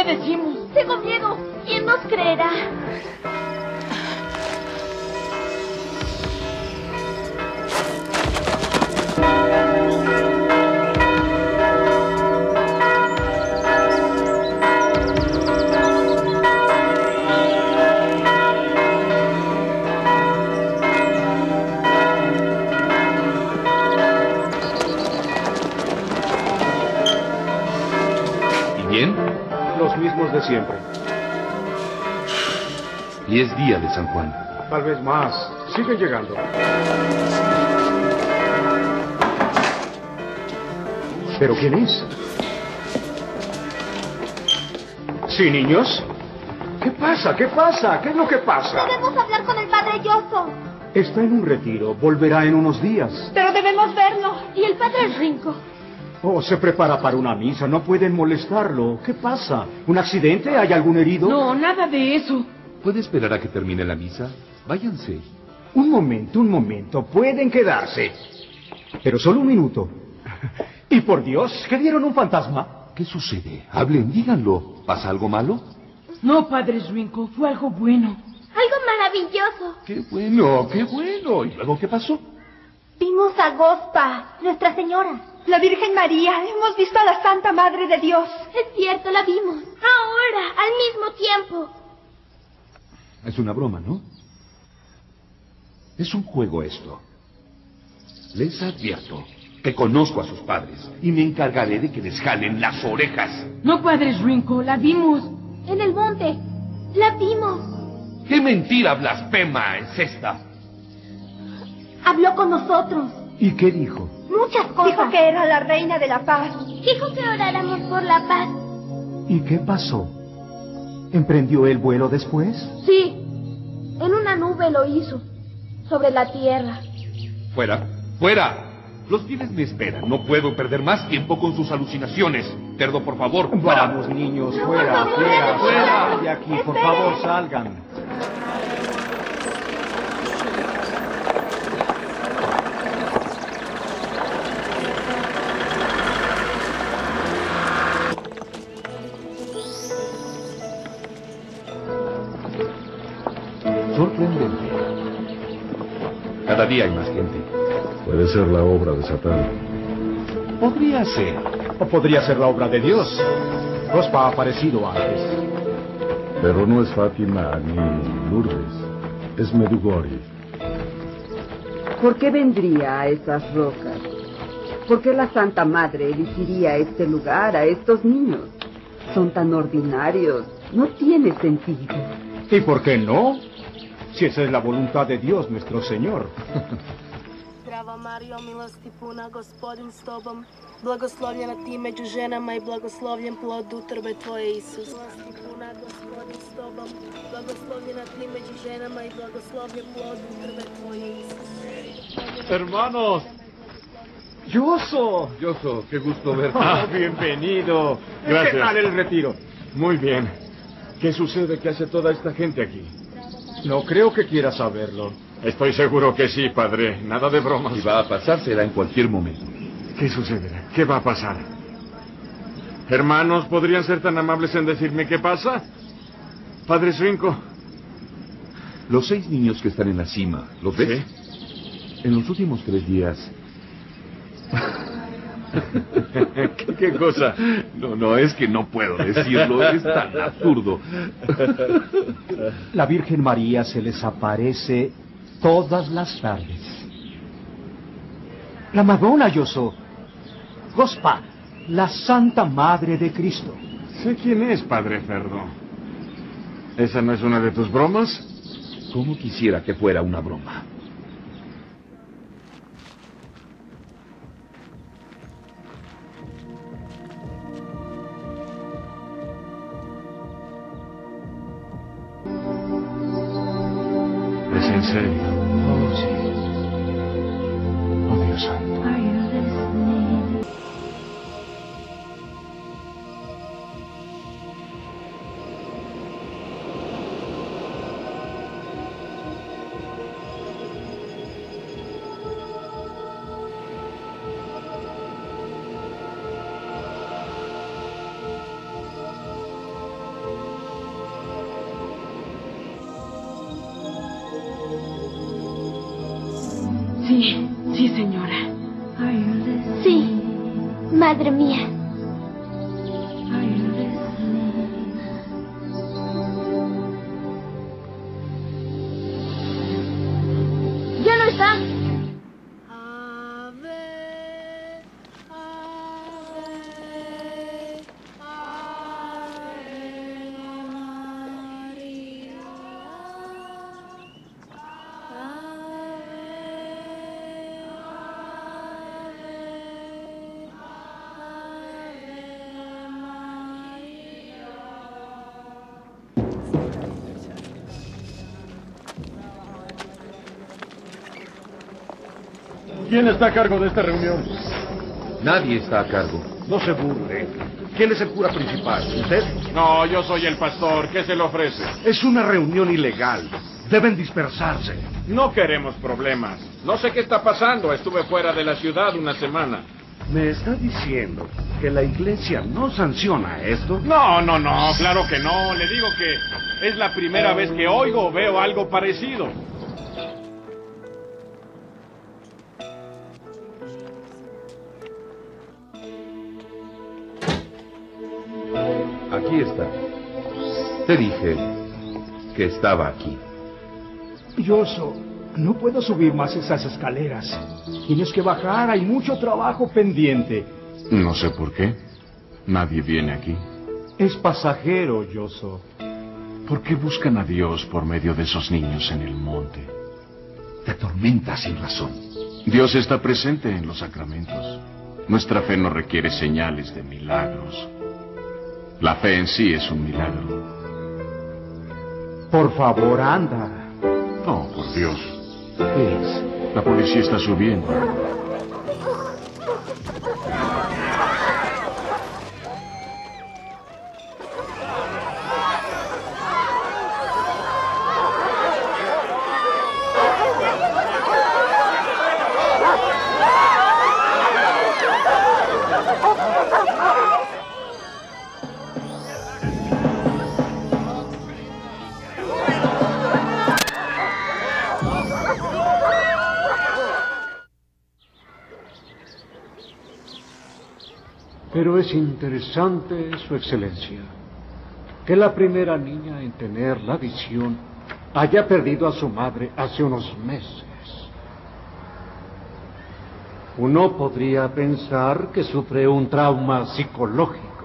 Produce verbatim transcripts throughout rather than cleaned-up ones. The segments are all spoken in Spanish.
decimos? Tengo miedo. ¿Quién nos creerá? Los mismos de siempre. Y es día de San Juan. Tal vez más. Sigue llegando. ¿Pero quién es? ¿Sí, niños? ¿Qué pasa? ¿Qué pasa? ¿Qué es lo que pasa? Debemos hablar con el padre Yoso. Está en un retiro. Volverá en unos días. Pero debemos verlo. ¿Y el padre Rinco? Oh, se prepara para una misa. No pueden molestarlo. ¿Qué pasa? ¿Un accidente? ¿Hay algún herido? No, nada de eso. ¿Puede esperar a que termine la misa? Váyanse. Un momento, un momento. Pueden quedarse. Pero solo un minuto. Y por Dios, ¿que vieron un fantasma? ¿Qué sucede? Hablen, díganlo. ¿Pasa algo malo? No, padre Rinco, fue algo bueno. Algo maravilloso. ¡Qué bueno, qué bueno! ¿Y luego qué pasó? Vimos a Gospa, Nuestra Señora. La Virgen María. Hemos visto a la Santa Madre de Dios. Es cierto, la vimos. Ahora, al mismo tiempo. Es una broma, ¿no? Es un juego esto. Les advierto que conozco a sus padres y me encargaré de que les jalen las orejas. No, padre Rinco, la vimos. En el monte. La vimos. ¡Qué mentira blasfema es esta! Habló con nosotros. ¿Y qué dijo? Muchas cosas. Dijo que era la reina de la paz. Dijo que oráramos por la paz. ¿Y qué pasó? ¿Emprendió el vuelo después? Sí. En una nube lo hizo. Sobre la tierra. ¡Fuera! ¡Fuera! Los pibes me esperan. No puedo perder más tiempo con sus alucinaciones. Terdo, por favor, fuera. Vamos, niños, fuera, fuera, fuera. De aquí, por favor, salgan. Sorprendente. Cada día hay más gente. Puede ser la obra de Satán. Podría ser. O podría ser la obra de Dios. Gospa ha aparecido antes. Pero no es Fátima ni Lourdes. Es Medjugorje. ¿Por qué vendría a esas rocas? ¿Por qué la Santa Madre elegiría este lugar a estos niños? Son tan ordinarios. No tiene sentido. ¿Y por qué no? Si esa es la voluntad de Dios, nuestro Señor. Zdrava Mario, milosti puna, Gospodin s tobom, blagoslovljena ti među ženama i blagoslovljen plod utrobe tvoje, Isus. Milosti puna, Gospodin s tobom, blagoslovljena ti među ženama i blagoslovljen plod utrobe tvoje, Isus. Hermanos, Yoso. Yoso, qué gusto verte. Ah, bienvenido. Gracias. ¿Qué tal el retiro? Muy bien. ¿Qué sucede? ¿Qué hace toda esta gente aquí? No creo que quiera saberlo. Estoy seguro que sí, padre. Nada de bromas. Si va a pasar, será en cualquier momento. ¿Qué sucederá? ¿Qué va a pasar? Hermanos, ¿podrían ser tan amables en decirme qué pasa? Padre Rinco. Los seis niños que están en la cima, ¿los ves? Sí. En los últimos tres días... ¿Qué, ¿Qué cosa? No, no, es que no puedo decirlo, es tan absurdo. La Virgen María se les aparece todas las tardes. La Madonna, Yoso. Gospa, la Santa Madre de Cristo. Sé quién es, padre Ferdo. ¿Esa no es una de tus bromas? Como quisiera que fuera una broma. ¿Es en serio? Oh, sí. Oh, Dios santo. Sí, sí, señora. Sí, madre mía. Ya no está. ¿Quién está a cargo de esta reunión? Nadie está a cargo. No se burle. ¿Quién es el cura principal? ¿Usted? No, yo soy el pastor. ¿Qué se le ofrece? Es una reunión ilegal. Deben dispersarse. No queremos problemas. No sé qué está pasando. Estuve fuera de la ciudad una semana. ¿Me está diciendo que la iglesia no sanciona esto? No, no, no. Claro que no. Le digo que es la primera vez que oigo o veo algo parecido. Aquí está. Te dije que estaba aquí. Yoso, no puedo subir más esas escaleras. Tienes que bajar, hay mucho trabajo pendiente. No sé por qué. Nadie viene aquí. Es pasajero, Yoso. ¿Por qué buscan a Dios por medio de esos niños en el monte? Te atormentas sin razón. Dios está presente en los sacramentos. Nuestra fe no requiere señales de milagros. La fe en sí es un milagro. Por favor, anda. No, por Dios. ¿Qué es? La policía está subiendo. Pero es interesante, Su Excelencia, que la primera niña en tener la visión haya perdido a su madre hace unos meses. Uno podría pensar que sufre un trauma psicológico.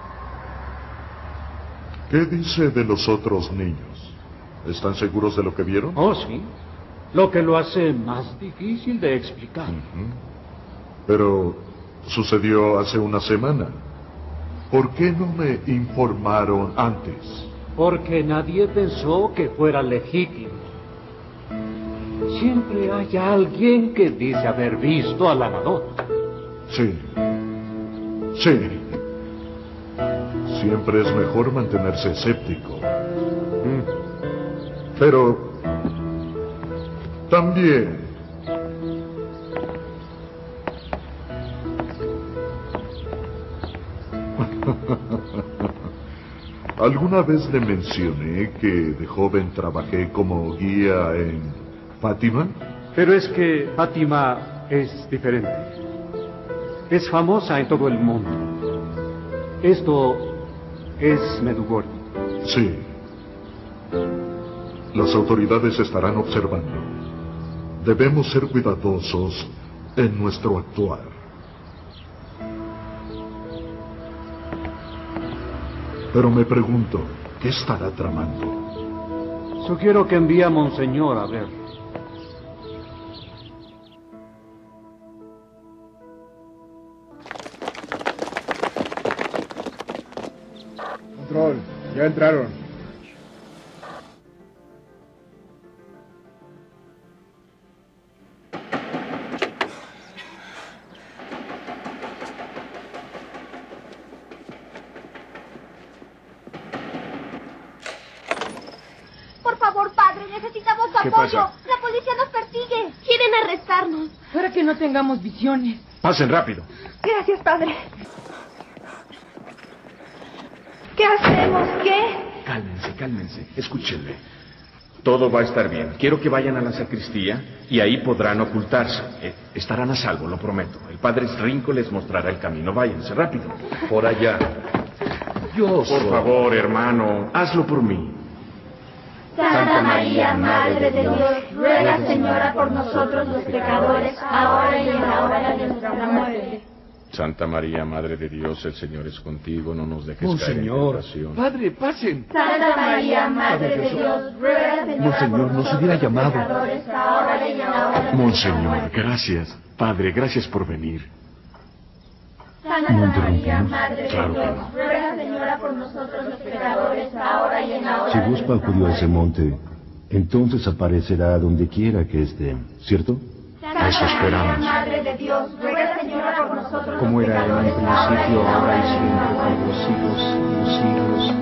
¿Qué dice de los otros niños? ¿Están seguros de lo que vieron? Oh, sí. Lo que lo hace más difícil de explicar. Uh-huh. Pero sucedió hace una semana. ¿Por qué no me informaron antes? Porque nadie pensó que fuera legítimo. Siempre hay alguien que dice haber visto a la nadadora. Sí. Sí. Siempre es mejor mantenerse escéptico. Mm. Pero también ¿alguna vez le mencioné que de joven trabajé como guía en Fátima? Pero es que Fátima es diferente. Es famosa en todo el mundo. Esto es Medjugorje. Sí. Las autoridades estarán observando. Debemos ser cuidadosos en nuestro actuar. Pero me pregunto, ¿qué estará tramando? Sugiero que envíe a Monseñor a ver. Control, ya entraron. ¿Qué pasa? La policía nos persigue. Quieren arrestarnos. Para que no tengamos visiones. Pasen rápido. Gracias, padre. ¿Qué hacemos? ¿Qué? Cálmense, cálmense. Escúchenme. Todo va a estar bien. Quiero que vayan a la sacristía y ahí podrán ocultarse. Eh, estarán a salvo, lo prometo. El padre Srinko les mostrará el camino. Váyanse rápido. Por allá. Yo Por soy... favor, hermano, hazlo por mí. Santa María, Madre de Dios, ruega, Señora, por nosotros los pecadores, ahora y en la hora de nuestra muerte. Santa María, Madre de Dios, el Señor es contigo, no nos dejes caer en Monseñor, tentación. padre, pasen. Santa María, Madre de Dios, ruega, Señora, Monseñor, por nos hubiera nosotros llamado. los pecadores, ahora y en la hora de Monseñor, nuestra muerte. gracias. Padre, gracias por venir. Santa ¿No María, interrumpimos? Madre de Claro que Dios, no. ruega, Señora, por nosotros los pecadores, ahora y en la hora Si de Guspa nuestra acudió a ese muerte. monte, entonces aparecerá donde quiera que esté, ¿cierto? Santa Eso esperamos. María, Madre de Dios, ruega, Señora, por nosotros Como los era en un pecadores, ahora y principio, en la ahora hora y de siempre, nuestra por los muerte. siglos de los siglos.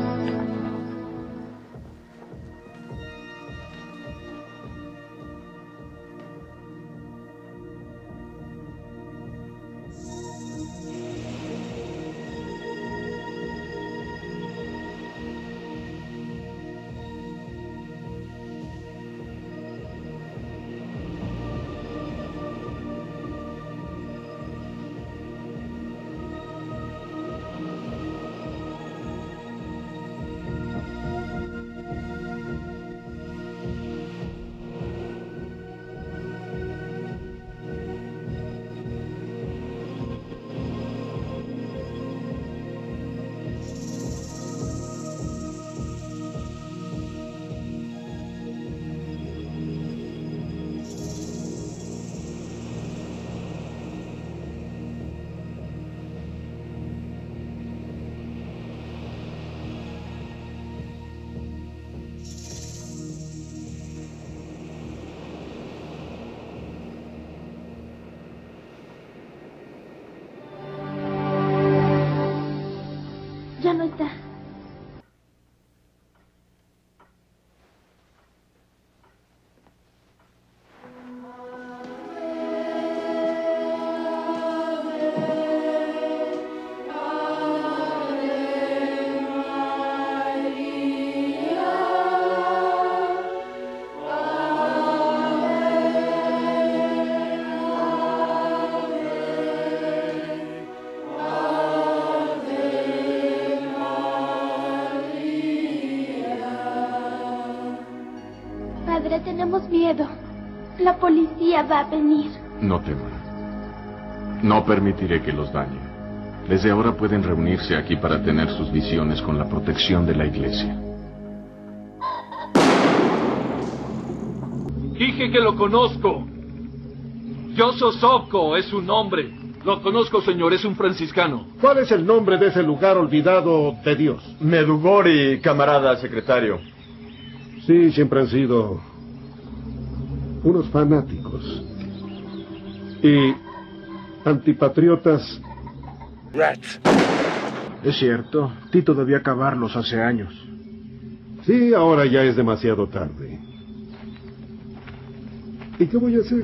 Ya no está. Padre, tenemos miedo. La policía va a venir. No teman. No permitiré que los dañen. Desde ahora pueden reunirse aquí para tener sus visiones con la protección de la iglesia. Dije que lo conozco. Yososovko es su nombre. Lo conozco, señor, es un franciscano. ¿Cuál es el nombre de ese lugar olvidado de Dios? Medugori, camarada secretario. Sí, siempre han sido unos fanáticos y antipatriotas. Es cierto, Tito debía acabarlos hace años. Sí, ahora ya es demasiado tarde. ¿Y qué voy a hacer?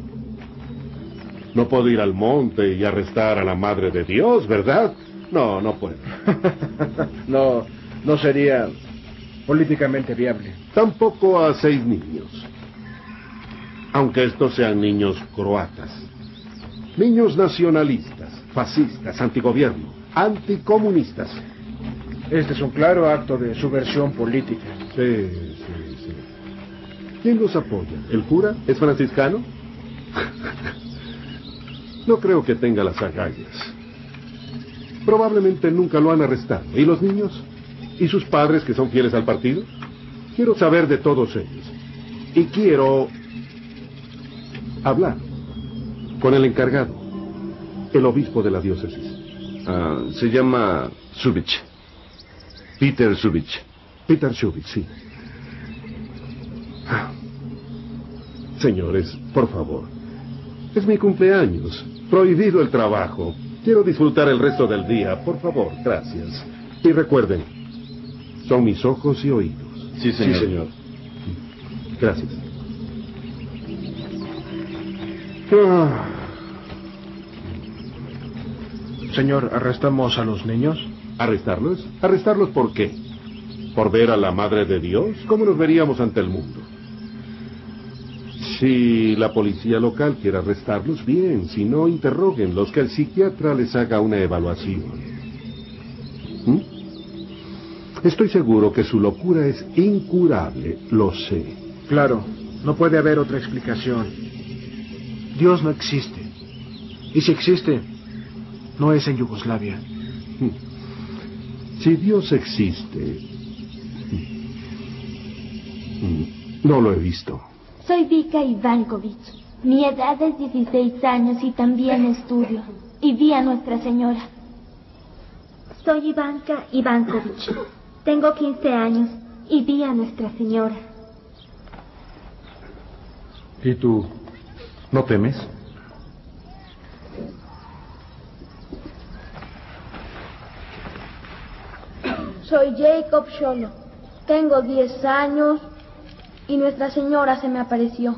No puedo ir al monte y arrestar a la Madre de Dios, ¿verdad? No, no puedo. No, no sería políticamente viable. Tampoco a seis niños. Aunque estos sean niños croatas. Niños nacionalistas, fascistas, antigobierno, anticomunistas. Este es un claro acto de subversión política. Sí, sí, sí. ¿Quién los apoya? ¿El cura? ¿Es franciscano? No creo que tenga las agallas. Probablemente nunca lo han arrestado. ¿Y los niños? ¿Y sus padres que son fieles al partido? Quiero saber de todos ellos. Y quiero hablar con el encargado, el obispo de la diócesis. Ah, se llama Subich. Peter Subich. Peter Subich, sí. Señores, por favor. Es mi cumpleaños. Prohibido el trabajo. Quiero disfrutar el resto del día. Por favor, gracias. Y recuerden, son mis ojos y oídos. Sí, señor. Sí, señor. Gracias. Ah. Señor, ¿arrestamos a los niños? ¿Arrestarlos? ¿Arrestarlos por qué? ¿Por ver a la Madre de Dios? ¿Cómo nos veríamos ante el mundo? Si la policía local quiere arrestarlos, bien. Si no, interróguenlos, que el psiquiatra les haga una evaluación. ¿Mm? Estoy seguro que su locura es incurable, lo sé. Claro, no puede haber otra explicación. Dios no existe. Y si existe, no es en Yugoslavia. Si Dios existe, no lo he visto. Soy Vika Ivankovic. Mi edad es dieciséis años y también estudio. Y vi a Nuestra Señora. Soy Ivanka Ivankovic. Tengo quince años y vi a Nuestra Señora. ¿Y tú? ¿No temes? Soy Jacob Sholo. Tengo diez años y Nuestra Señora se me apareció.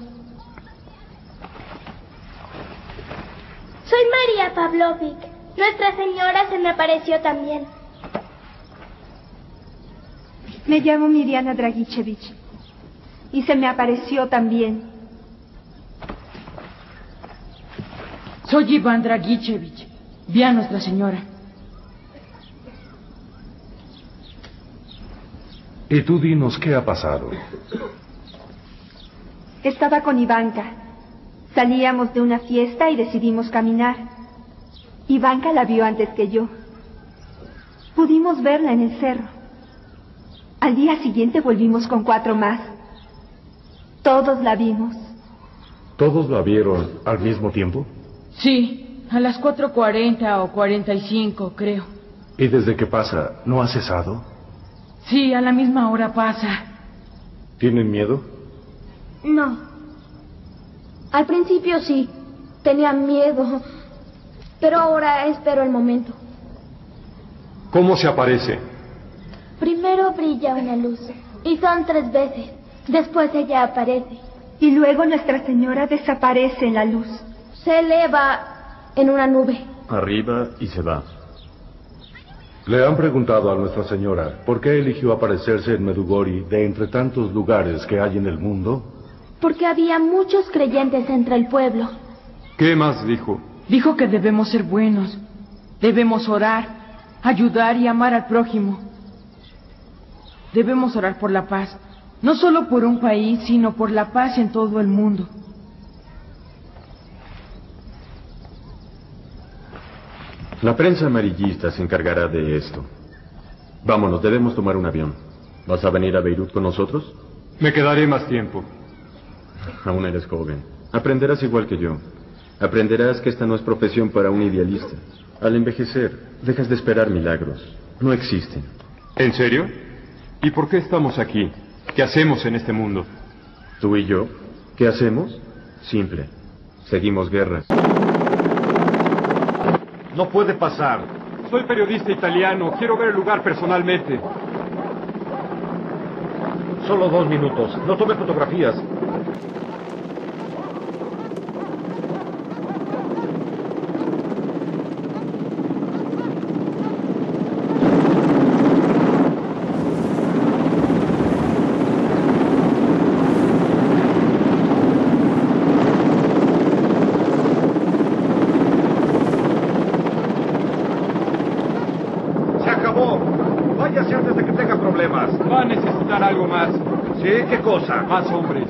Soy María Pavlovic. Nuestra Señora se me apareció también. Me llamo Miriana Dragichevich y se me apareció también. Soy Iván Dragichevich. Vi a Nuestra Señora. Y tú dinos qué ha pasado. Estaba con Ivanka. Salíamos de una fiesta y decidimos caminar. Ivanka la vio antes que yo. Pudimos verla en el cerro. Al día siguiente volvimos con cuatro más. Todos la vimos. ¿Todos la vieron al mismo tiempo? Sí, a las cuatro cuarenta o cuarenta y cinco, creo. ¿Y desde que pasa, no ha cesado? Sí, a la misma hora pasa. ¿Tienen miedo? No. Al principio sí, tenía miedo, pero ahora espero el momento. ¿Cómo se aparece? Primero brilla una luz, y son tres veces. Después ella aparece. Y luego Nuestra Señora desaparece en la luz. Se eleva en una nube. Arriba y se va. Le han preguntado a Nuestra Señora por qué eligió aparecerse en Medugori de entre tantos lugares que hay en el mundo. Porque había muchos creyentes entre el pueblo. ¿Qué más dijo? Dijo que debemos ser buenos. Debemos orar, ayudar y amar al prójimo. Debemos orar por la paz. No solo por un país, sino por la paz en todo el mundo. La prensa amarillista se encargará de esto. Vámonos, debemos tomar un avión. ¿Vas a venir a Beirut con nosotros? Me quedaré más tiempo. Aún eres joven. Aprenderás igual que yo. Aprenderás que esta no es profesión para un idealista. Al envejecer, dejas de esperar milagros. No existen. ¿En serio? ¿Y por qué estamos aquí? ¿Qué hacemos en este mundo? ¿Tú y yo? ¿Qué hacemos? Simple. Seguimos guerra. No puede pasar. Soy periodista italiano. Quiero ver el lugar personalmente. Solo dos minutos. No tome fotografías. Váyase antes de que tenga problemas. Va a necesitar algo más. ¿Sí? ¿Qué cosa? Más hombres.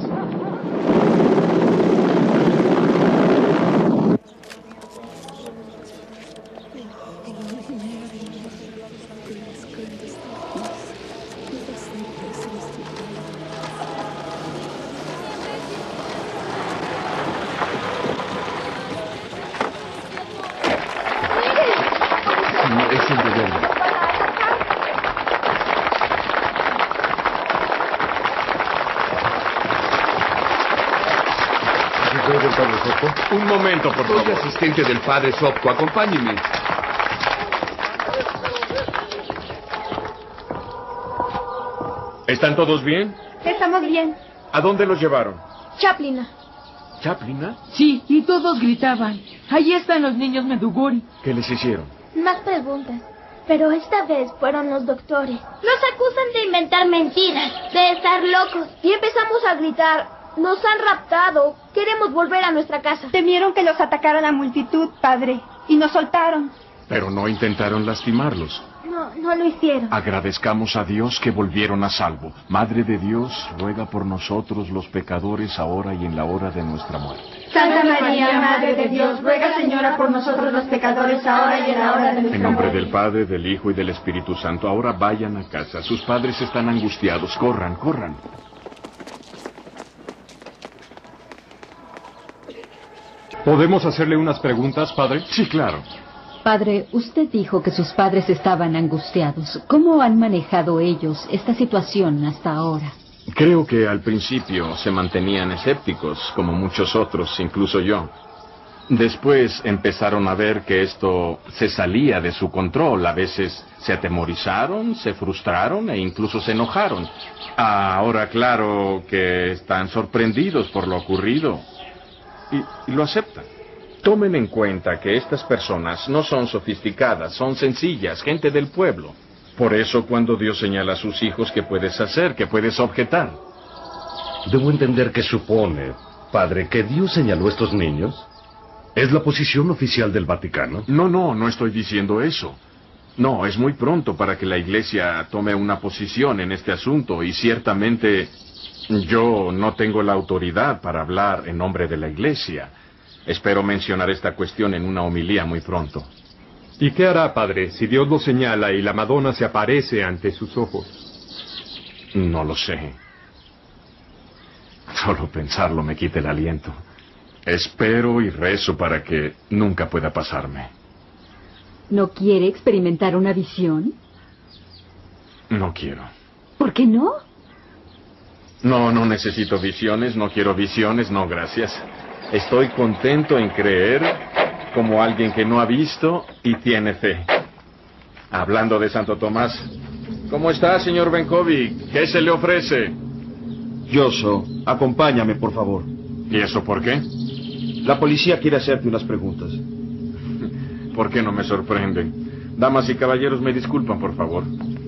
Es el gobierno. Un momento, por favor. Soy asistente del padre Sopko. Acompáñeme. ¿Están todos bien? Estamos bien. ¿A dónde los llevaron? Chaplina. ¿Chaplina? Sí, y todos gritaban. Ahí están los niños Medugori. ¿Qué les hicieron? Más preguntas. Pero esta vez fueron los doctores. Nos acusan de inventar mentiras, de estar locos. Y empezamos a gritar, nos han raptado, queremos volver a nuestra casa. Temieron que los atacara la multitud, padre, y nos soltaron. Pero no intentaron lastimarlos. No, no lo hicieron. Agradezcamos a Dios que volvieron a salvo. Madre de Dios, ruega por nosotros los pecadores ahora y en la hora de nuestra muerte. Santa María, Madre de Dios, ruega, Señora, por nosotros los pecadores ahora y en la hora de nuestra muerte. En nombre del Padre, del Hijo y del Espíritu Santo, ahora vayan a casa. Sus padres están angustiados. Corran, corran. ¿Podemos hacerle unas preguntas, padre? Sí, claro. Padre, usted dijo que sus padres estaban angustiados. ¿Cómo han manejado ellos esta situación hasta ahora? Creo que al principio se mantenían escépticos, como muchos otros, incluso yo. Después empezaron a ver que esto se salía de su control. A veces se atemorizaron, se frustraron e incluso se enojaron. Ahora, claro que están sorprendidos por lo ocurrido y, y lo aceptan. Tomen en cuenta que estas personas no son sofisticadas, son sencillas, gente del pueblo. Por eso cuando Dios señala a sus hijos, ¿qué puedes hacer? ¿Qué puedes objetar? Debo entender que supone, padre, que Dios señaló a estos niños. ¿Es la posición oficial del Vaticano? No, no, no estoy diciendo eso. No, es muy pronto para que la Iglesia tome una posición en este asunto y ciertamente yo no tengo la autoridad para hablar en nombre de la Iglesia. Espero mencionar esta cuestión en una homilía muy pronto. ¿Y qué hará, padre, si Dios lo señala y la Madonna se aparece ante sus ojos? No lo sé. Solo pensarlo me quita el aliento. Espero y rezo para que nunca pueda pasarme. ¿No quiere experimentar una visión? No quiero. ¿Por qué no? No, no necesito visiones, no quiero visiones, no, gracias. Estoy contento en creer como alguien que no ha visto y tiene fe. Hablando de Santo Tomás, ¿cómo está, señor Benkovic? ¿Qué se le ofrece? Yoso, acompáñame, por favor. ¿Y eso por qué? La policía quiere hacerte unas preguntas. ¿Por qué no me sorprenden? Damas y caballeros, me disculpan, por favor.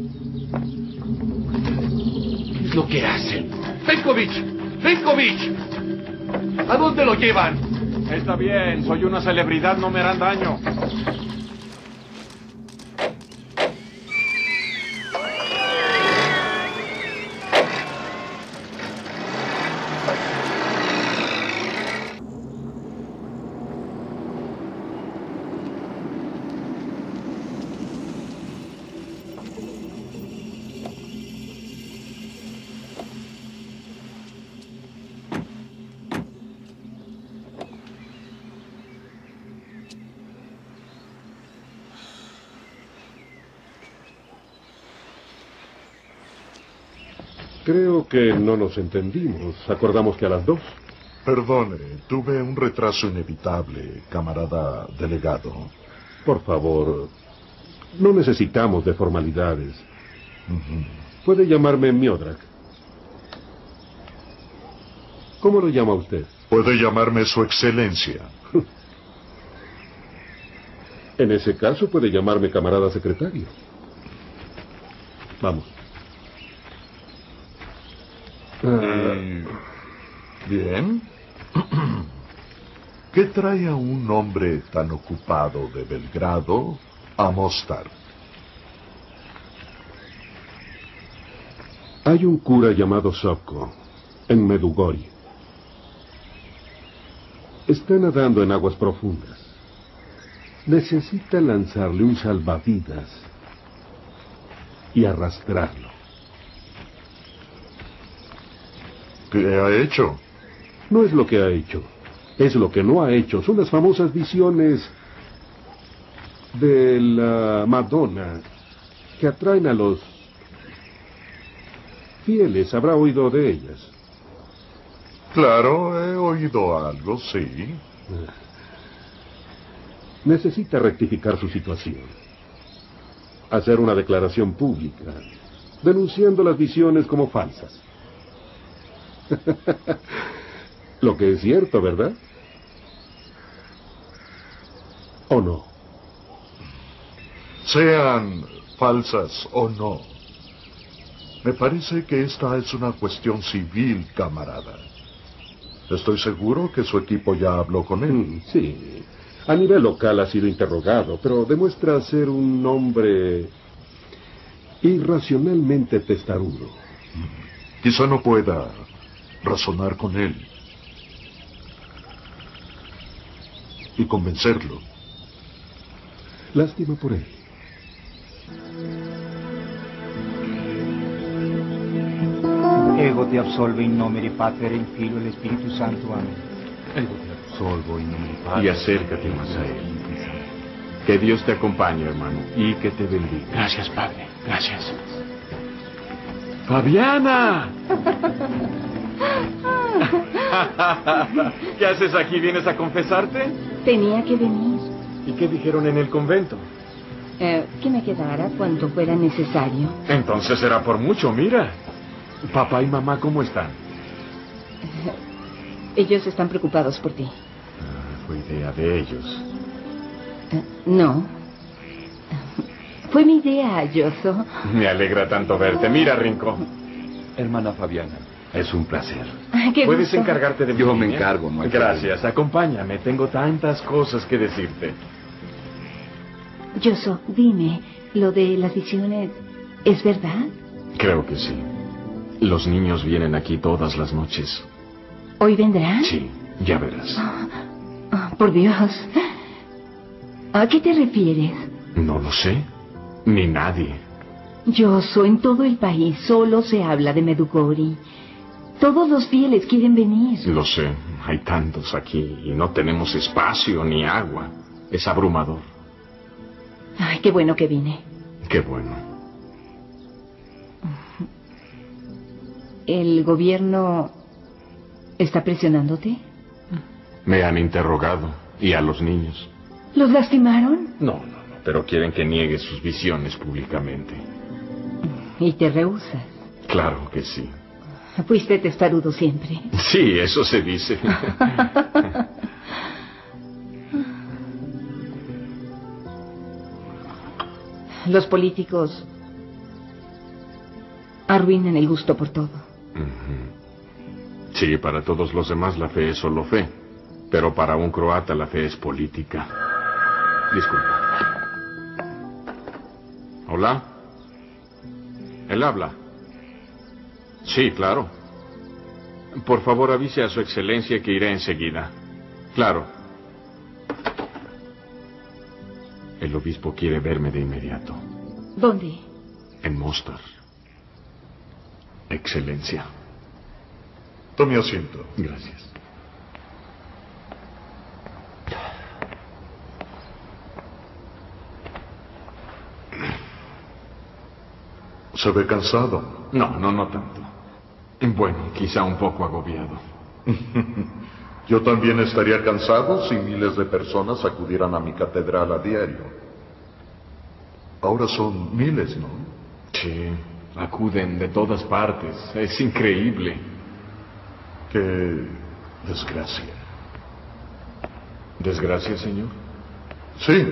¿Qué es lo que hacen? ¡Benkovic! ¡Benkovic! ¿A dónde lo llevan? Está bien, soy una celebridad, no me harán daño. Creo que no nos entendimos. Acordamos que a las dos. Perdone, tuve un retraso inevitable, camarada delegado. Por favor, no necesitamos de formalidades. Uh-huh. Puede llamarme Miodrag. ¿Cómo lo llama usted? Puede llamarme Su Excelencia. En ese caso puede llamarme camarada secretario. Vamos. Uh, bien. ¿Qué trae a un hombre tan ocupado de Belgrado a Mostar? Hay un cura llamado Sopko en Medugori. Está nadando en aguas profundas. Necesita lanzarle un salvavidas y arrastrarlo. ¿Qué ha hecho? No es lo que ha hecho, es lo que no ha hecho. Son las famosas visiones de la Madonna que atraen a los fieles. Habrá oído de ellas. Claro, he oído algo, sí. Necesita rectificar su situación. Hacer una declaración pública, denunciando las visiones como falsas. Lo que es cierto, ¿verdad? ¿O no? Sean falsas o no, me parece que esta es una cuestión civil, camarada. Estoy seguro que su equipo ya habló con él. Sí. A nivel local ha sido interrogado, pero demuestra ser un hombre irracionalmente testarudo. Quizá no pueda razonar con él y convencerlo. Lástima por él. Ego te absolvo in nome di Padre, il Figlio e l'Espíritu Santo. Amén. Ego te absolvo in nome di Padre. Y acércate más a él. Que Dios te acompañe, hermano, y que te bendiga. Gracias, Padre. Gracias. ¡Fabiana! ¿Qué haces aquí? ¿Vienes a confesarte? Tenía que venir. ¿Y qué dijeron en el convento? Eh, que me quedara cuanto fuera necesario. Entonces será por mucho, mira. Papá y mamá, ¿cómo están? Ellos están preocupados por ti. Ah, fue idea de ellos. Eh, no. Fue mi idea, Yoso. Me alegra tanto verte. Mira, Rinco. Hermana Fabiana, es un placer. Ay, qué ¿Puedes gusto. encargarte de mí? Yo me encargo, no hay Gracias, acompáñame. Tengo tantas cosas que decirte. Yoso, dime, ¿lo de las visiones es verdad? Creo que sí. Los niños vienen aquí todas las noches. ¿Hoy vendrán? Sí, ya verás. Oh, por Dios. ¿A qué te refieres? No lo sé. Ni nadie. Yoso, en todo el país solo se habla de Medugori. Todos los fieles quieren venir. Lo sé. Hay tantos aquí y no tenemos espacio ni agua. Es abrumador. Ay, qué bueno que vine. Qué bueno. ¿El gobierno está presionándote? Me han interrogado. Y a los niños. ¿Los lastimaron? No, no, no. Pero quieren que niegue sus visiones públicamente. ¿Y te rehusas? Claro que sí. Fuiste testarudo siempre. Sí, eso se dice. Los políticos arruinan el gusto por todo. Uh-huh. Sí, para todos los demás la fe es solo fe. Pero para un croata la fe es política. Disculpa. ¿Hola? ¿Él habla? Sí, claro. Por favor, avise a su excelencia que iré enseguida. Claro. El obispo quiere verme de inmediato. ¿Dónde? En Mostar. Excelencia. Tome asiento. Gracias. ¿Se ve cansado? No, no, no tanto. Bueno, quizá un poco agobiado. Yo también estaría cansado si miles de personas acudieran a mi catedral a diario. Ahora son miles, ¿no? Sí, acuden de todas partes. Es increíble. Qué desgracia. ¿Desgracia, señor? Sí.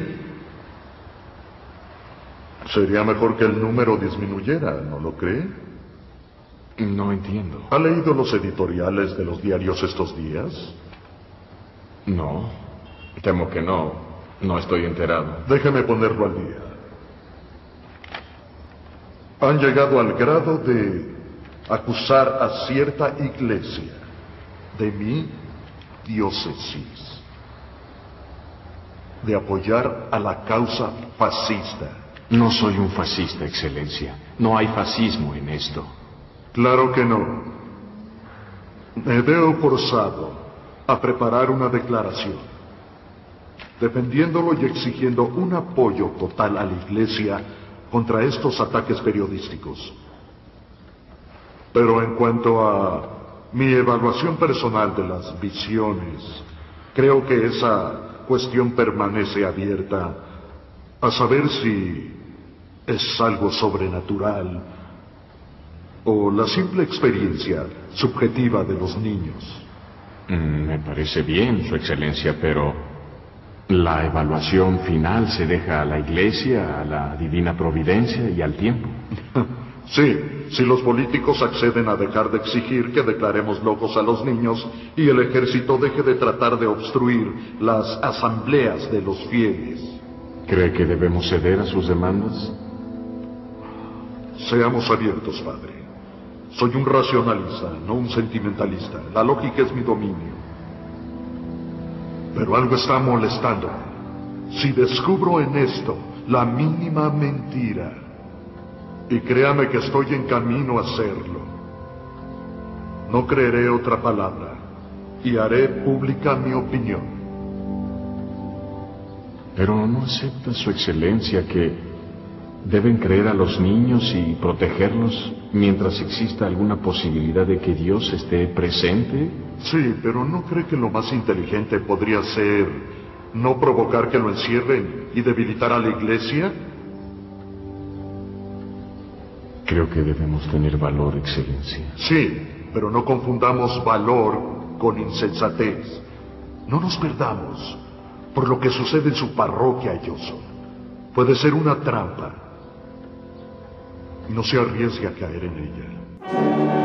Sería mejor que el número disminuyera, ¿no lo cree? No entiendo. ¿Ha leído los editoriales de los diarios estos días? No. Temo que no. No estoy enterado. Déjeme ponerlo al día. Han llegado al grado de acusar a cierta iglesia de mi diócesis de apoyar a la causa fascista. No soy un fascista, excelencia. No hay fascismo en esto. Claro que no. Me veo forzado a preparar una declaración, defendiéndolo y exigiendo un apoyo total a la Iglesia contra estos ataques periodísticos. Pero en cuanto a mi evaluación personal de las visiones, creo que esa cuestión permanece abierta a saber si es algo sobrenatural o la simple experiencia subjetiva de los niños. Mm, me parece bien, Su Excelencia, pero La evaluación final se deja a la Iglesia, a la divina providencia y al tiempo. Sí, si los políticos acceden a dejar de exigir que declaremos locos a los niños y el ejército deje de tratar de obstruir las asambleas de los fieles. ¿Cree que debemos ceder a sus demandas? Seamos abiertos, padre. Soy un racionalista, no un sentimentalista. La lógica es mi dominio. Pero algo está molestándome. Si descubro en esto la mínima mentira, y créame que estoy en camino a hacerlo, no creeré otra palabra y haré pública mi opinión. Pero no acepta su excelencia que deben creer a los niños y protegerlos mientras exista alguna posibilidad de que Dios esté presente. Sí, pero ¿no cree que lo más inteligente podría ser no provocar que lo encierren y debilitar a la Iglesia? Creo que debemos tener valor, excelencia. Sí, pero no confundamos valor con insensatez. No nos perdamos por lo que sucede en su parroquia, Johnson. Puede ser una trampa. No se arriesgue a caer en ella.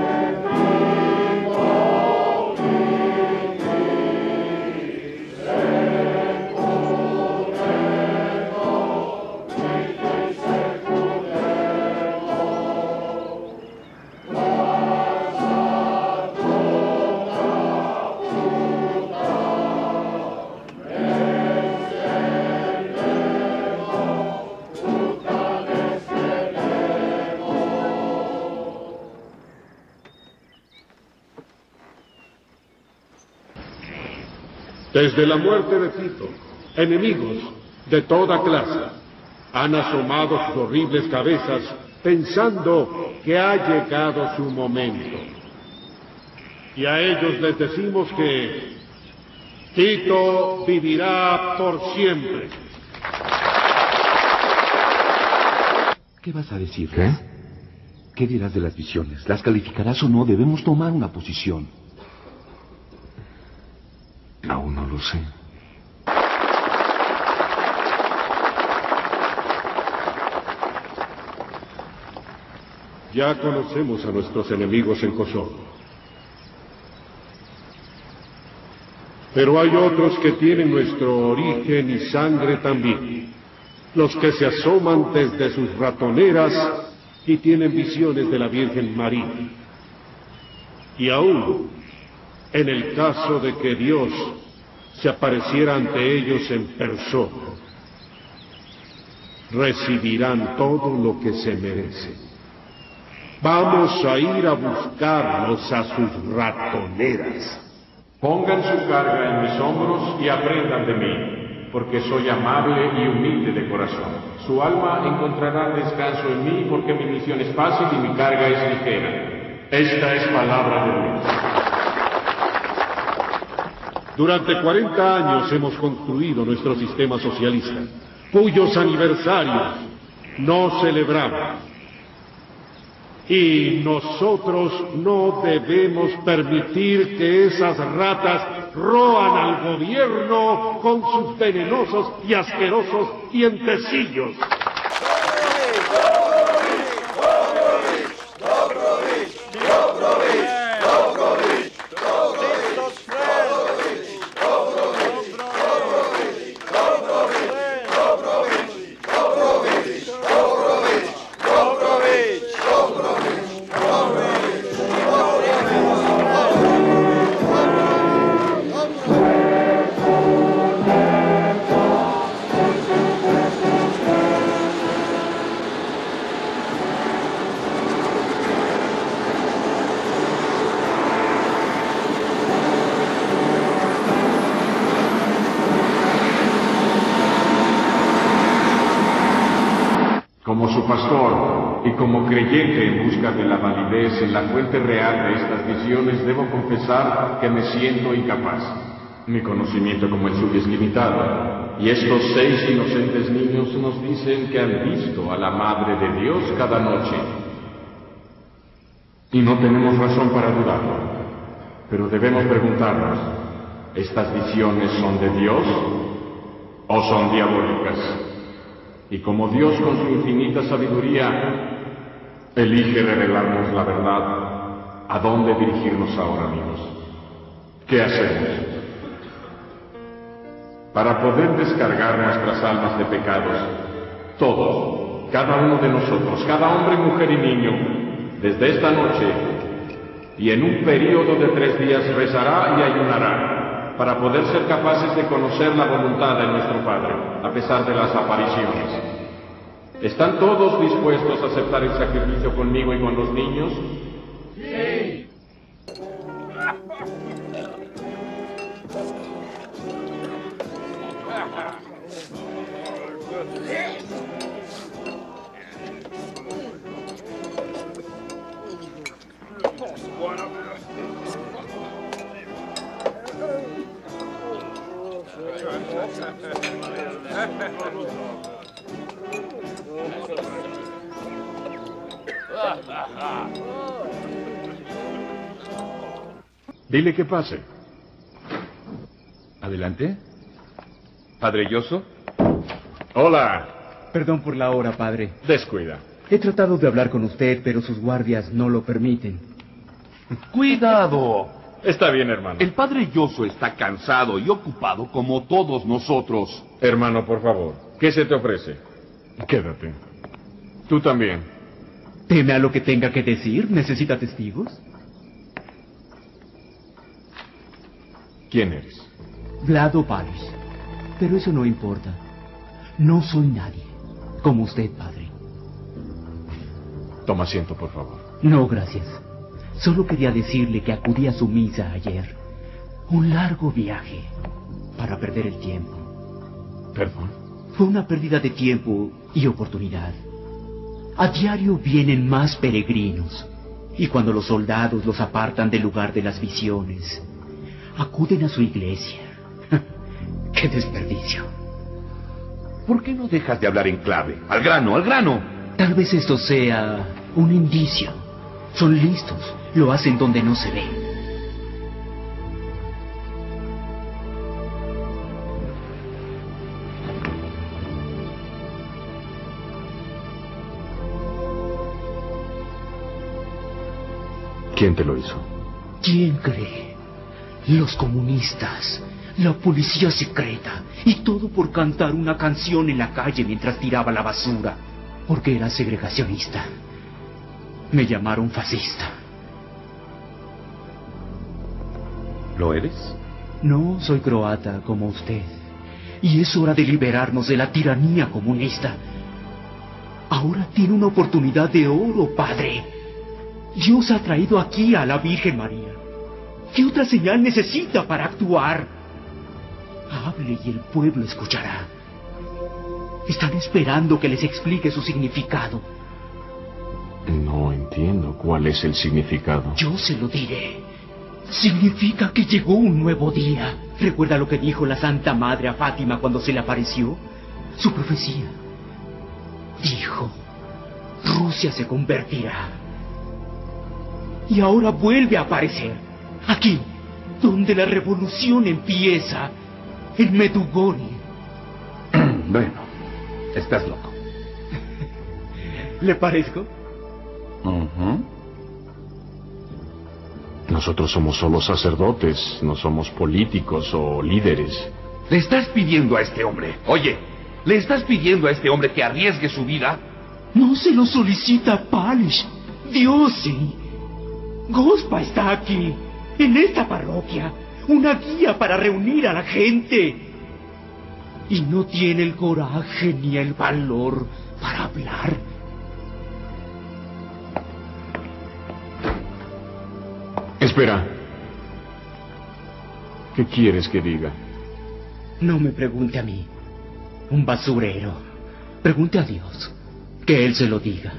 Desde la muerte de Tito, enemigos de toda clase han asomado sus horribles cabezas pensando que ha llegado su momento. Y a ellos les decimos que Tito vivirá por siempre. ¿Qué vas a decir? ¿Qué? ¿Qué dirás de las visiones? ¿Las calificarás o no? Debemos tomar una posición. Aún no lo sé. Ya conocemos a nuestros enemigos en Kosovo. Pero hay otros que tienen nuestro origen y sangre también. Los que se asoman desde sus ratoneras y tienen visiones de la Virgen María. Y aún, en el caso de que Dios se apareciera ante ellos en persona, recibirán todo lo que se merecen. Vamos a ir a buscarlos a sus ratoneras. Pongan su carga en mis hombros y aprendan de mí, porque soy amable y humilde de corazón. Su alma encontrará descanso en mí, porque mi misión es fácil y mi carga es ligera. Esta es palabra de Dios. Durante cuarenta años hemos construido nuestro sistema socialista, cuyos aniversarios no celebramos. Y nosotros no debemos permitir que esas ratas roan al gobierno con sus venenosos y asquerosos dientecillos. Como su pastor y como creyente en busca de la validez en la fuente real de estas visiones, debo confesar que me siento incapaz. Mi conocimiento como el suyo es limitado, y estos seis inocentes niños nos dicen que han visto a la Madre de Dios cada noche. Y no tenemos razón para dudarlo, pero debemos preguntarnos, ¿estas visiones son de Dios? o son diabólicas. Y como Dios con su infinita sabiduría elige revelarnos la verdad, ¿a dónde dirigirnos ahora, amigos? ¿Qué hacemos? Para poder descargar nuestras almas de pecados, todos, cada uno de nosotros, cada hombre, mujer y niño, desde esta noche y en un período de tres días rezará y ayunará para poder ser capaces de conocer la voluntad de nuestro Padre, a pesar de las apariciones. ¿Están todos dispuestos a aceptar el sacrificio conmigo y con los niños? ¡Sí! Dile que pase. Adelante. Padre Yoso. Hola. Perdón por la hora, padre. Descuida. He tratado de hablar con usted, pero sus guardias no lo permiten. ¡Cuidado! Está bien, hermano. El padre Yoso está cansado y ocupado como todos nosotros. Hermano, por favor, ¿qué se te ofrece? Quédate. Tú también. ¿Teme a lo que tenga que decir? ¿Necesita testigos? ¿Quién eres? Vlado Páliz. Pero eso no importa. No soy nadie. Como usted, padre. Toma asiento, por favor. No, gracias. Solo quería decirle que acudí a su misa ayer. Un largo viaje para perder el tiempo. ¿Perdón? Fue una pérdida de tiempo y oportunidad. A diario vienen más peregrinos. Y cuando los soldados los apartan del lugar de las visiones, acuden a su iglesia. ¡Qué desperdicio! ¿Por qué no dejas de hablar en clave? ¡Al grano, al grano! Tal vez esto sea un indicio. Son listos. Lo hacen donde no se ve. ¿Quién te lo hizo? ¿Quién cree? Los comunistas, la policía secreta, y todo por cantar una canción en la calle mientras tiraba la basura, porque era segregacionista. Me llamaron fascista. ¿Lo eres? No, soy croata como usted. Y es hora de liberarnos de la tiranía comunista. Ahora tiene una oportunidad de oro, padre. Dios ha traído aquí a la Virgen María. ¿Qué otra señal necesita para actuar? Hable y el pueblo escuchará. Están esperando que les explique su significado. No entiendo cuál es el significado. Yo se lo diré. Significa que llegó un nuevo día. ¿Recuerda lo que dijo la Santa Madre a Fátima cuando se le apareció? Su profecía. Dijo, Rusia se convertirá. Y ahora vuelve a aparecer. Aquí, donde la revolución empieza. En Medjugorje. Bueno, estás loco. ¿Le parezco? Uh-huh. Nosotros somos solo sacerdotes, no somos políticos o líderes. Le estás pidiendo a este hombre, oye, ¿le estás pidiendo a este hombre que arriesgue su vida? No se lo solicita Páliz. Dios sí. Gospa está aquí, en esta parroquia, una guía para reunir a la gente. Y no tiene el coraje ni el valor para hablar. Espera. ¿Qué quieres que diga? No me pregunte a mí, un basurero. Pregunte a Dios, que Él se lo diga.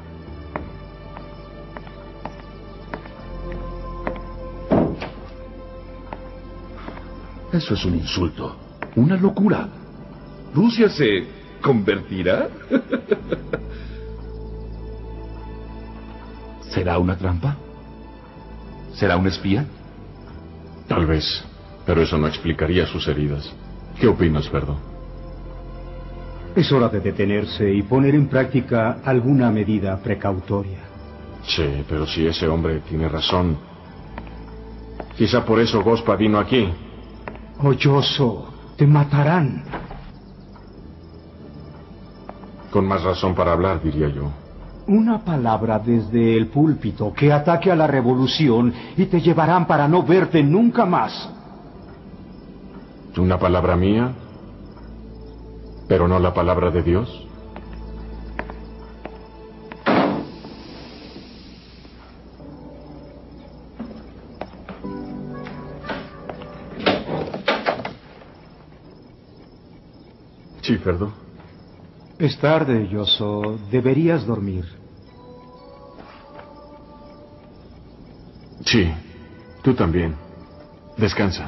Eso es un insulto, una locura. ¿Rusia se convertirá? ¿Será una trampa? ¿Será un espía? Tal vez, pero eso no explicaría sus heridas. ¿Qué opinas, Ferdo? Es hora de detenerse y poner en práctica alguna medida precautoria. Sí, pero si ese hombre tiene razón, quizá por eso Gospa vino aquí. Olloso, te matarán. Con más razón para hablar, diría yo. Una palabra desde el púlpito que ataque a la revolución y te llevarán para no verte nunca más. ¿Una palabra mía? ¿Pero no la palabra de Dios? Sí, Ferdo. Es tarde, Yoso. Deberías dormir. Sí, tú también. Descansa.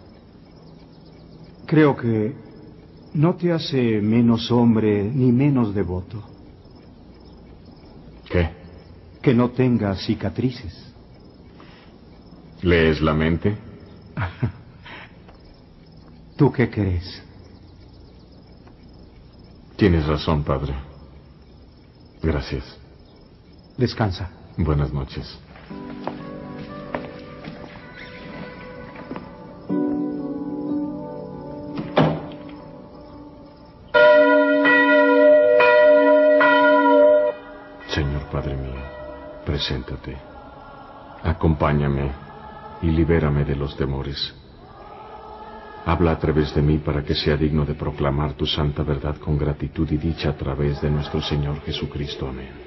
Creo que no te hace menos hombre ni menos devoto. ¿Qué? Que no tengas cicatrices. ¿Lees la mente? ¿Tú qué crees? Tienes razón, padre. Gracias. Descansa. Buenas noches. Señor Padre mío, preséntate. Acompáñame y libérame de los temores. Habla a través de mí para que sea digno de proclamar tu santa verdad con gratitud y dicha a través de nuestro Señor Jesucristo. Amén.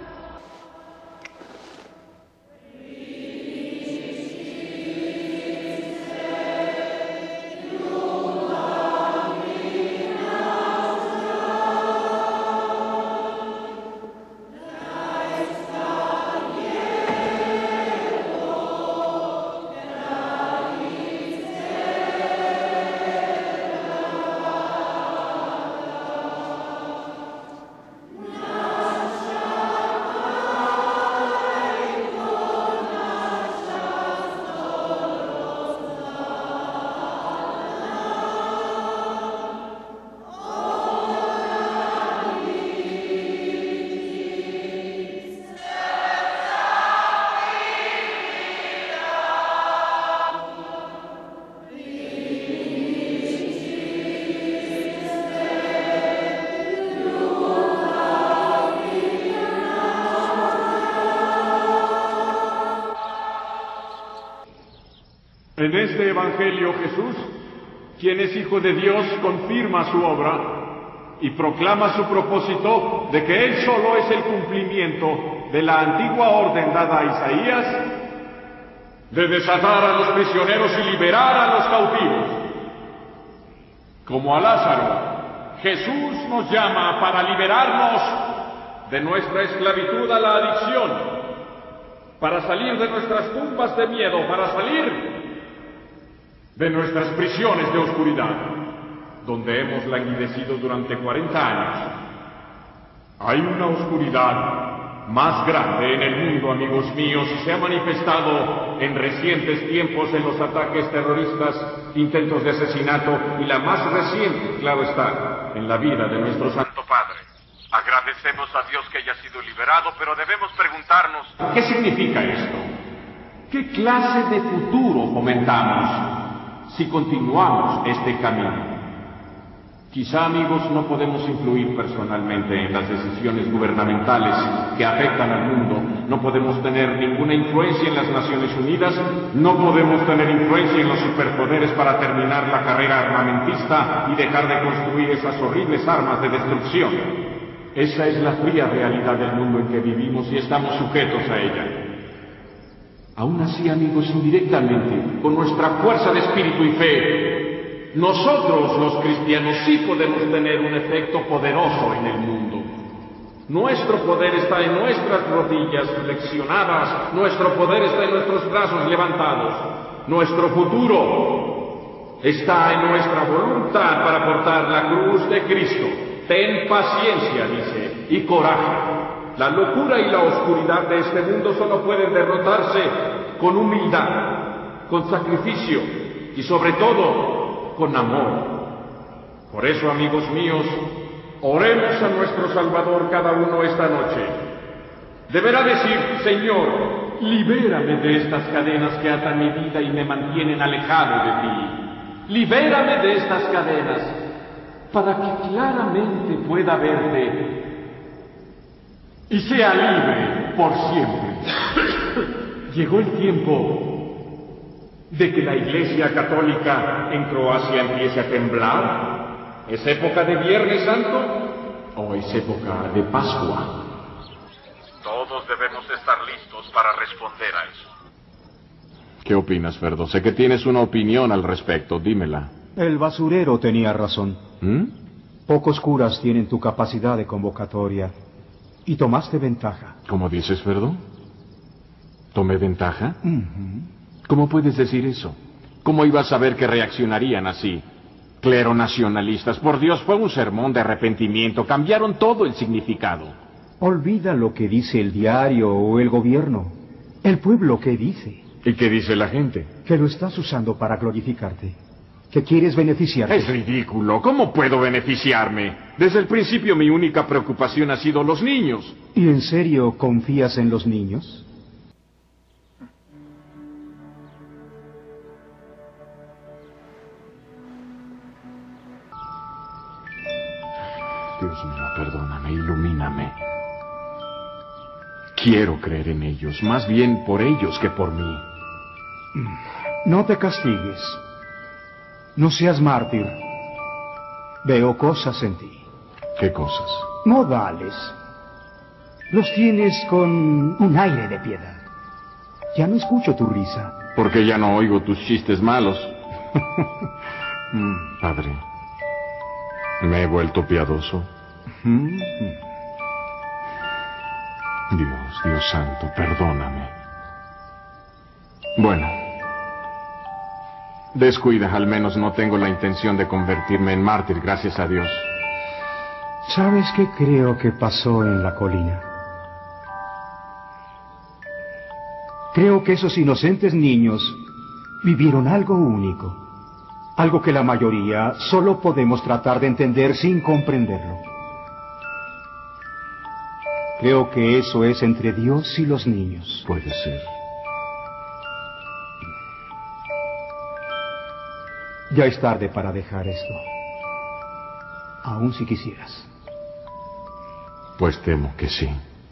En este Evangelio Jesús, quien es Hijo de Dios, confirma su obra y proclama su propósito de que Él solo es el cumplimiento de la antigua orden dada a Isaías de desatar a los prisioneros y liberar a los cautivos. Como a Lázaro, Jesús nos llama para liberarnos de nuestra esclavitud a la adicción, para salir de nuestras tumbas de miedo, para salir de nuestras prisiones de oscuridad, donde hemos languidecido durante cuarenta años. Hay una oscuridad más grande en el mundo, amigos míos, y se ha manifestado en recientes tiempos en los ataques terroristas, intentos de asesinato y la más reciente, claro está, en la vida de nuestro Santo Padre. Agradecemos a Dios que haya sido liberado, pero debemos preguntarnos, ¿qué significa esto? ¿Qué clase de futuro fomentamos si continuamos este camino? Quizá, amigos, no podemos influir personalmente en las decisiones gubernamentales que afectan al mundo, no podemos tener ninguna influencia en las Naciones Unidas, no podemos tener influencia en los superpoderes para terminar la carrera armamentista y dejar de construir esas horribles armas de destrucción. Esa es la fría realidad del mundo en que vivimos y estamos sujetos a ella. Aún así, amigos, indirectamente, con nuestra fuerza de espíritu y fe, nosotros los cristianos sí podemos tener un efecto poderoso en el mundo. Nuestro poder está en nuestras rodillas flexionadas, nuestro poder está en nuestros brazos levantados, nuestro futuro está en nuestra voluntad para portar la cruz de Cristo. Ten paciencia, dice, y coraje. La locura y la oscuridad de este mundo solo pueden derrotarse con humildad, con sacrificio y sobre todo con amor. Por eso, amigos míos, Oremos a nuestro Salvador cada uno esta noche. Deberá decir, Señor, libérame de estas cadenas que atan mi vida y me mantienen alejado de ti. Libérame de estas cadenas para que claramente pueda verte y sea libre por siempre. Llegó el tiempo de que la Iglesia Católica en Croacia empiece a temblar. ¿Es época de Viernes Santo o es época de Pascua? Todos debemos estar listos para responder a eso. ¿Qué opinas, Ferdo? Sé que tienes una opinión al respecto, dímela. El basurero tenía razón. ¿Mm? Pocos curas tienen tu capacidad de convocatoria. Y tomaste ventaja. ¿Cómo dices, Ferdo? ¿Tomé ventaja? Uh-huh. ¿Cómo puedes decir eso? ¿Cómo ibas a saber que reaccionarían así? Clero nacionalistas, por Dios, fue un sermón de arrepentimiento. Cambiaron todo el significado. Olvida lo que dice el diario o el gobierno. El pueblo, ¿qué dice? ¿Y qué dice la gente? Que lo estás usando para glorificarte. Que quieres beneficiarte. Es ridículo. ¿Cómo puedo beneficiarme? Desde el principio mi única preocupación ha sido los niños. ¿Y en serio confías en los niños? Dios mío, perdóname, ilumíname. Quiero creer en ellos, más bien por ellos que por mí. No te castigues. No seas mártir. Veo cosas en ti. ¿Qué cosas? Modales. Los tienes con un aire de piedad. Ya no escucho tu risa. Porque ya no oigo tus chistes malos. mm, padre, me he vuelto piadoso. Mm-hmm. Dios, Dios santo, perdóname. Bueno, descuida, al menos no tengo la intención de convertirme en mártir, gracias a Dios. ¿Sabes qué creo que pasó en la colina? Creo que esos inocentes niños vivieron algo único, algo que la mayoría solo podemos tratar de entender sin comprenderlo. Creo que eso es entre Dios y los niños. Puede ser. Ya es tarde para dejar esto. Aún si quisieras. Pues temo que sí.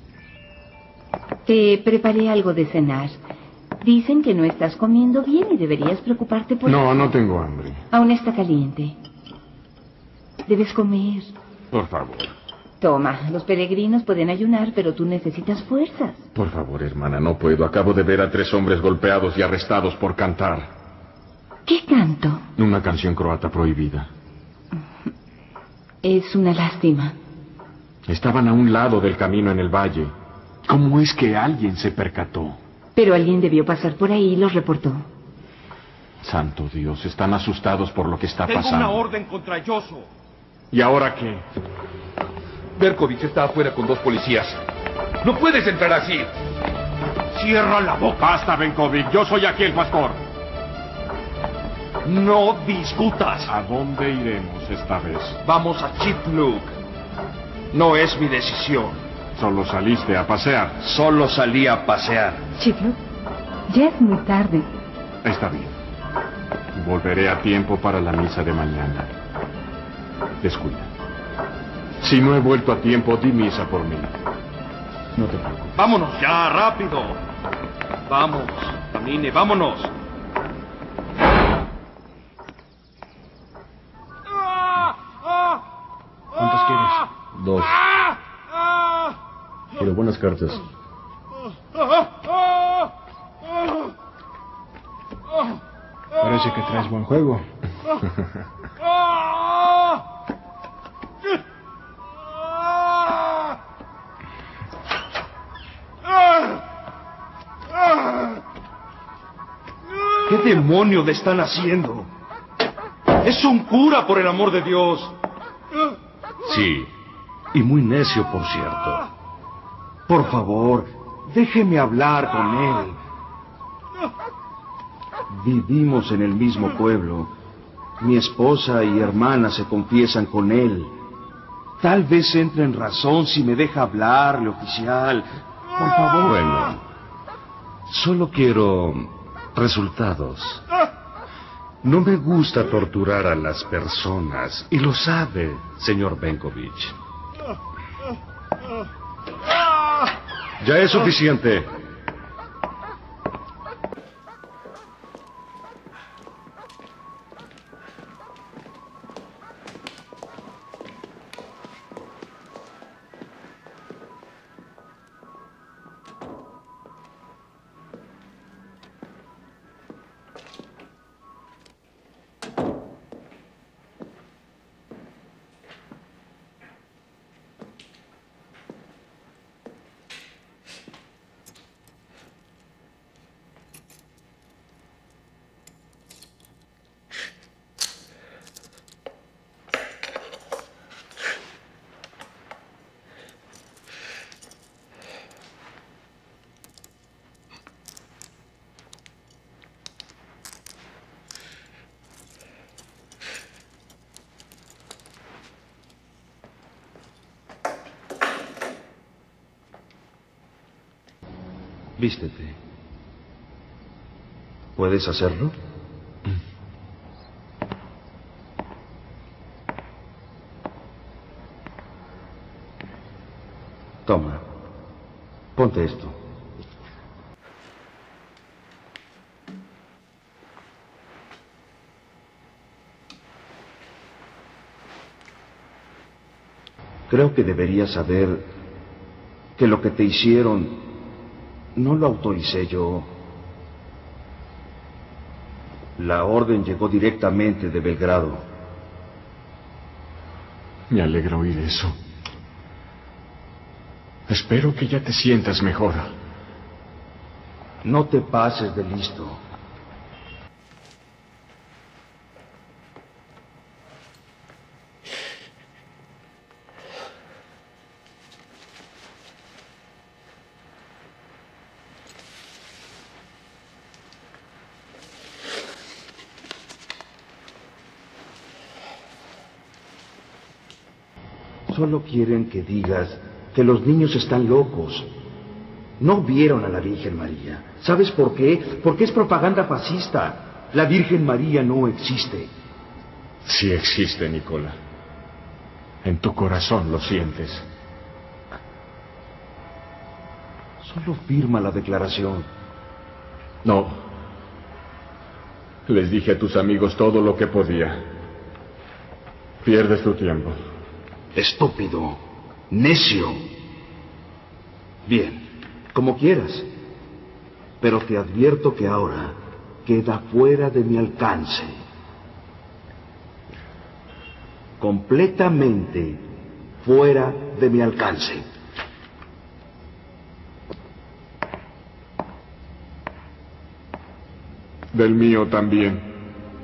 Te preparé algo de cenar. Dicen que no estás comiendo bien y deberías preocuparte por No, eso. no tengo hambre. Aún está caliente. Debes comer. Por favor. Toma, los peregrinos pueden ayunar, pero tú necesitas fuerzas. Por favor, hermana, no puedo. Acabo de ver a tres hombres golpeados y arrestados por cantar. ¿Qué canto? Una canción croata prohibida. Es una lástima. Estaban a un lado del camino en el valle. ¿Cómo es que alguien se percató? Pero alguien debió pasar por ahí y los reportó. Santo Dios, están asustados por lo que está Tengo pasando. una orden contra Yoso. ¿Y ahora qué? Berkovich está afuera con dos policías. No puedes entrar así. Cierra la boca. Basta, Benkovic. Yo soy aquí el pastor. No discutas. ¿A dónde iremos esta vez? Vamos a Chipluk. No es mi decisión. Solo saliste a pasear. Solo salí a pasear. Chipluk, ya es muy tarde. Está bien. Volveré a tiempo para la misa de mañana. Descuida. Si no he vuelto a tiempo, di misa por mí. No te preocupes. Vámonos ya, rápido. Vamos, camine, vámonos. ¿Cuántos quieres? Dos. Quiero buenas cartas. Parece que traes buen juego. ¿Qué demonio le están haciendo? Es un cura, por el amor de Dios. Sí, y muy necio, por cierto. Por favor, déjeme hablar con él. Vivimos en el mismo pueblo. Mi esposa y hermana se confiesan con él. Tal vez entre en razón si me deja hablarle, oficial. Por favor. Bueno, solo quiero resultados. No me gusta torturar a las personas, y lo sabe, señor Benkovich. Ya es suficiente. Vístete. ¿Puedes hacerlo? Toma. Ponte esto. Creo que deberías saber que lo que te hicieron no lo autoricé yo. La orden llegó directamente de Belgrado. Me alegra oír eso. Espero que ya te sientas mejor. No te pases de listo. Solo quieren que digas que los niños están locos. No vieron a la Virgen María. ¿Sabes por qué? Porque es propaganda fascista. La Virgen María no existe. Sí existe, Nicola. En tu corazón lo sientes. Solo firma la declaración. No. Les dije a tus amigos todo lo que podía. Pierdes tu tiempo. Estúpido. Necio. Bien, como quieras. Pero te advierto que ahora queda fuera de mi alcance. Completamente fuera de mi alcance. Del mío también.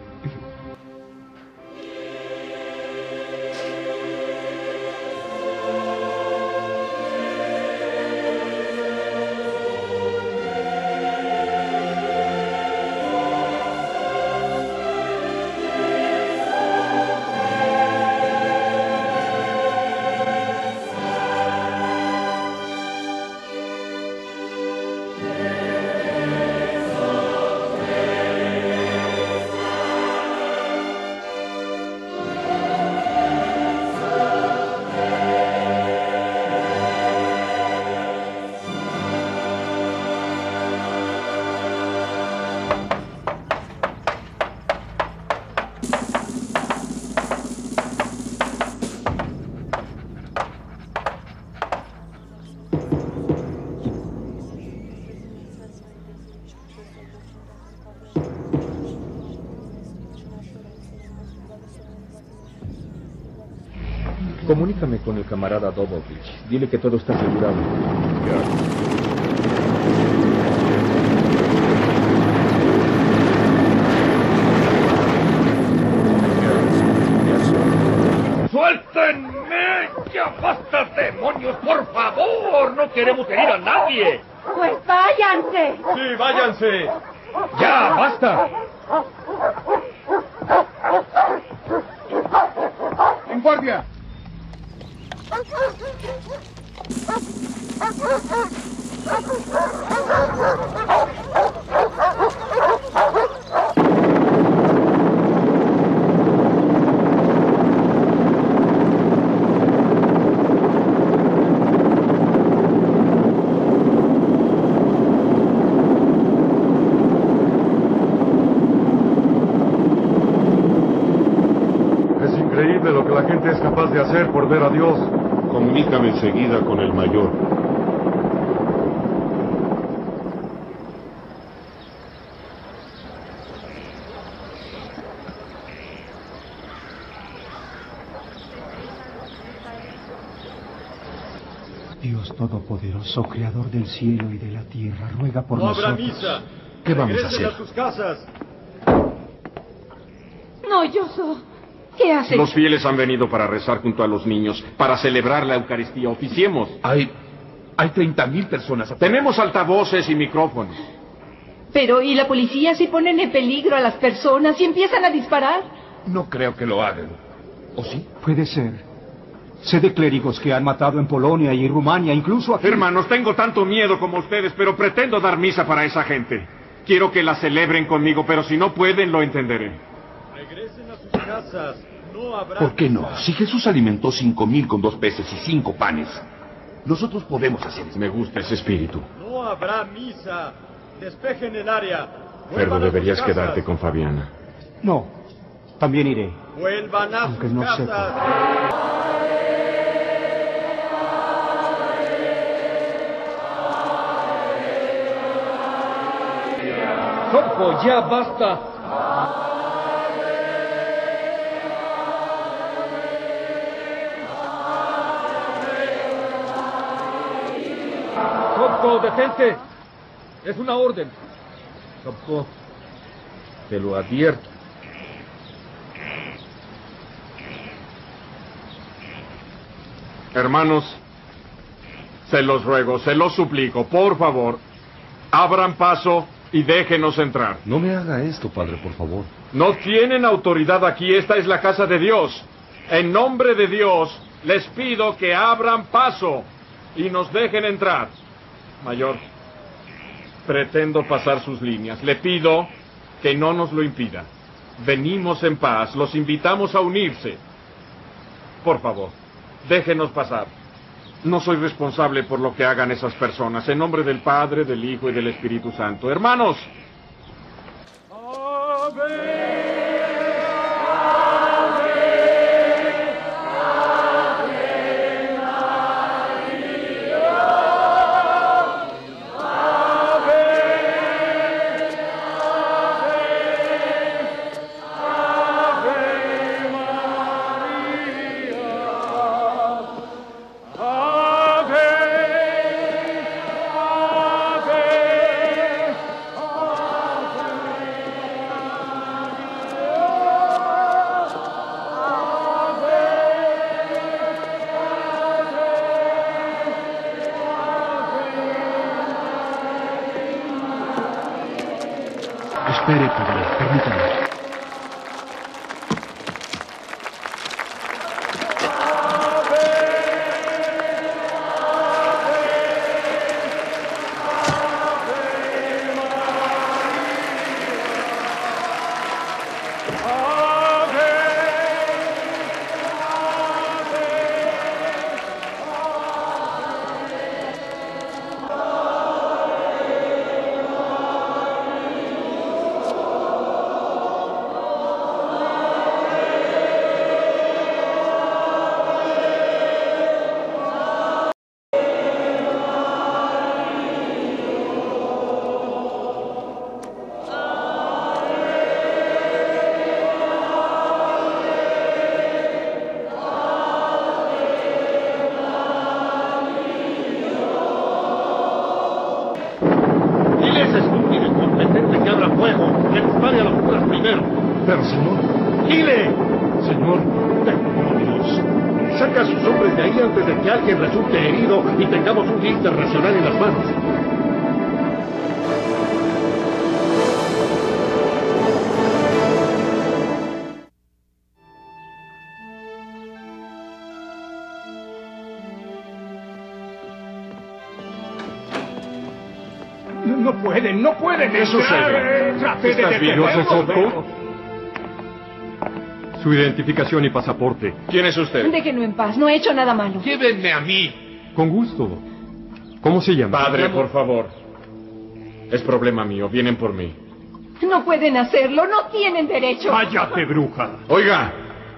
Comunícame con el camarada Dobovich. Dile que todo está asegurado. ¡Suéltenme! ¡Ya basta, demonios! ¡Por favor! ¡No queremos herir a nadie! ¡Pues váyanse! ¡Sí, váyanse! ¡Ya, basta! ¡En guardia! Lo que la gente es capaz de hacer por ver a Dios. Comunícame enseguida con el mayor. Dios Todopoderoso, Creador del cielo y de la tierra, ruega por no nosotros. habrá misa. ¿Qué vamos a Regresen hacer? a sus casas. No, Yoso. ¿Qué haces? Los fieles han venido para rezar junto a los niños, para celebrar la Eucaristía. Oficiemos. Hay... hay treinta mil personas. Tenemos altavoces y micrófonos. Pero, ¿y la policía si ponen en peligro a las personas y empiezan a disparar? No creo que lo hagan. ¿O sí? Puede ser. Sé de clérigos que han matado en Polonia y Rumania, incluso aquí. Hermanos, tengo tanto miedo como ustedes, pero pretendo dar misa para esa gente. Quiero que la celebren conmigo, pero si no pueden, lo entenderé. Regresen a sus casas. No habrá ¿Por qué no? misa. Si Jesús alimentó cinco mil con dos peces y cinco panes, nosotros podemos hacer eso. Me gusta ese espíritu. No habrá misa. Despejen el área. Ferdo, Vuelvan a sus deberías casas. quedarte con Fabiana. No, también iré. Vuelvan a Aunque sus no casas. sepa. Sopko, ya basta. Sopko, detente. Es una orden. Sopko, te lo advierto. Hermanos, se los ruego, se los suplico, por favor, abran paso y déjenos entrar. No me haga esto, padre, por favor. No tienen autoridad aquí, esta es la casa de Dios. En nombre de Dios, les pido que abran paso y nos dejen entrar. Mayor, pretendo pasar sus líneas. Le pido que no nos lo impida. Venimos en paz, los invitamos a unirse. Por favor, déjenos pasar. No soy responsable por lo que hagan esas personas. En nombre del Padre, del Hijo y del Espíritu Santo. Hermanos. Espere, padre, permítame. Pero, señor... ¡Gile! Señor... ¡Demonios! Saca a sus hombres de ahí antes de que alguien resulte herido y tengamos un día internacional en las manos. No pueden, no pueden. ¿Qué sucede? Trate de ¿Estás bien, detenerlo, Sosoko? pero- Su identificación y pasaporte. ¿Quién es usted? Déjenlo en paz, no he hecho nada malo. Llévenme a mí. Con gusto. ¿Cómo se llama? Padre, por favor. Es problema mío. Vienen por mí. No pueden hacerlo, no tienen derecho. ¡Cállate, bruja! Oiga.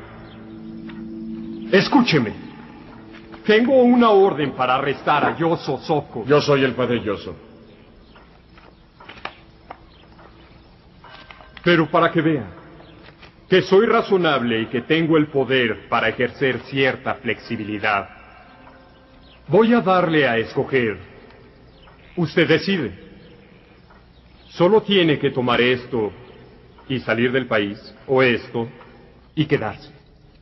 Escúcheme. Tengo una orden para arrestar a Yoso Soko. Yo soy el padre Yoso. Pero para que vean que soy razonable y que tengo el poder para ejercer cierta flexibilidad, voy a darle a escoger. Usted decide. Solo tiene que tomar esto y salir del país, o esto y quedarse.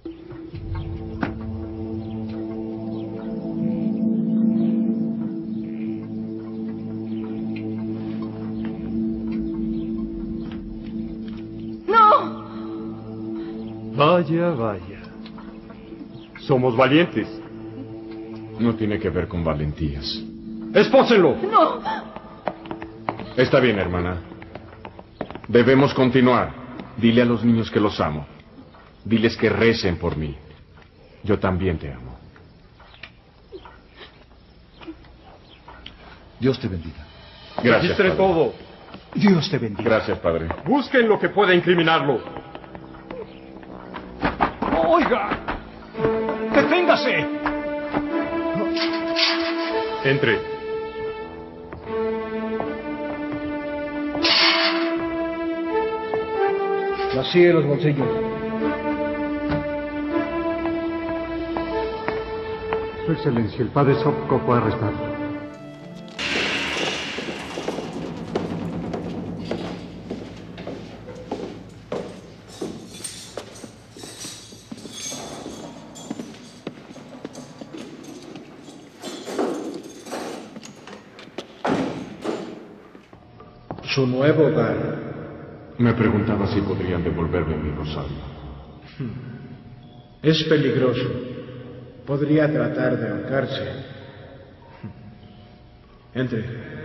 ¡No! Vaya, vaya. Somos valientes. No tiene que ver con valentías. ¡Espósenlo! ¡No! Está bien, hermana. Debemos continuar. Dile a los niños que los amo. Diles que recen por mí. Yo también te amo. Dios te bendiga. Gracias, Registre padre. todo. Dios te bendiga. Gracias, padre. Busquen lo que pueda incriminarlo. Oiga, deténgase. Entre. Vacíe los bolsillos. Su Excelencia, el padre Sopko fue arrestado. Su nuevo hogar. Me preguntaba si podrían devolverme mi rosario. Es peligroso. Podría tratar de ahorcarse. Entre.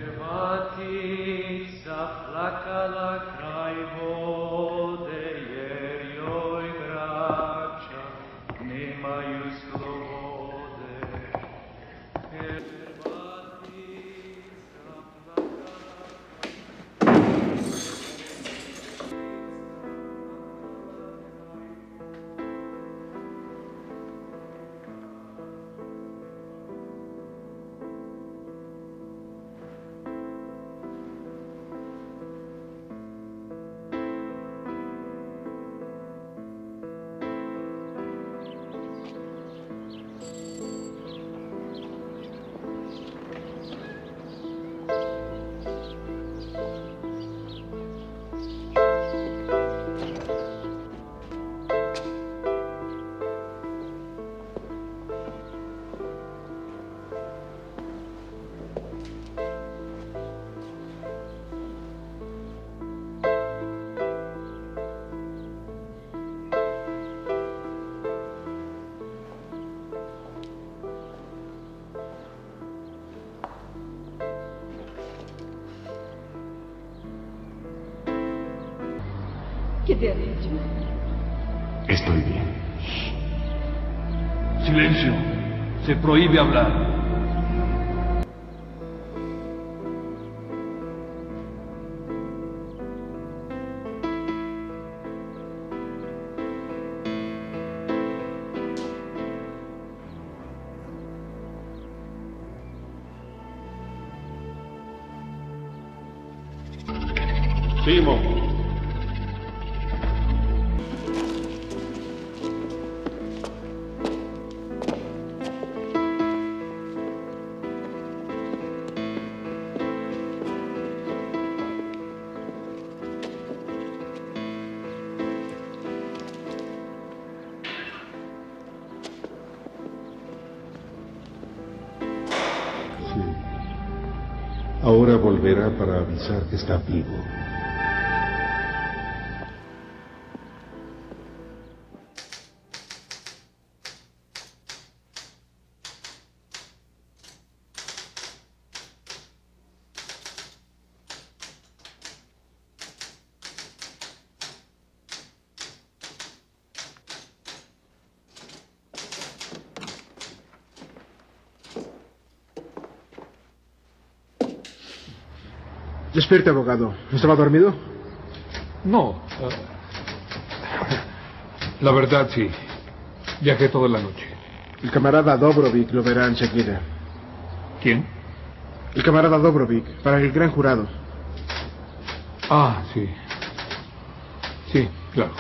¿Qué te ha dicho? Estoy bien. Silencio. Se prohíbe hablar. Simo. Ahora volverá para avisar que está vivo. Despierte, abogado. ¿Estaba dormido? No. Uh, la verdad, sí. Viajé toda la noche. El camarada Dobrovic lo verá enseguida. ¿Quién? El camarada Dobrovic, para el gran jurado. Ah, sí. Sí, claro.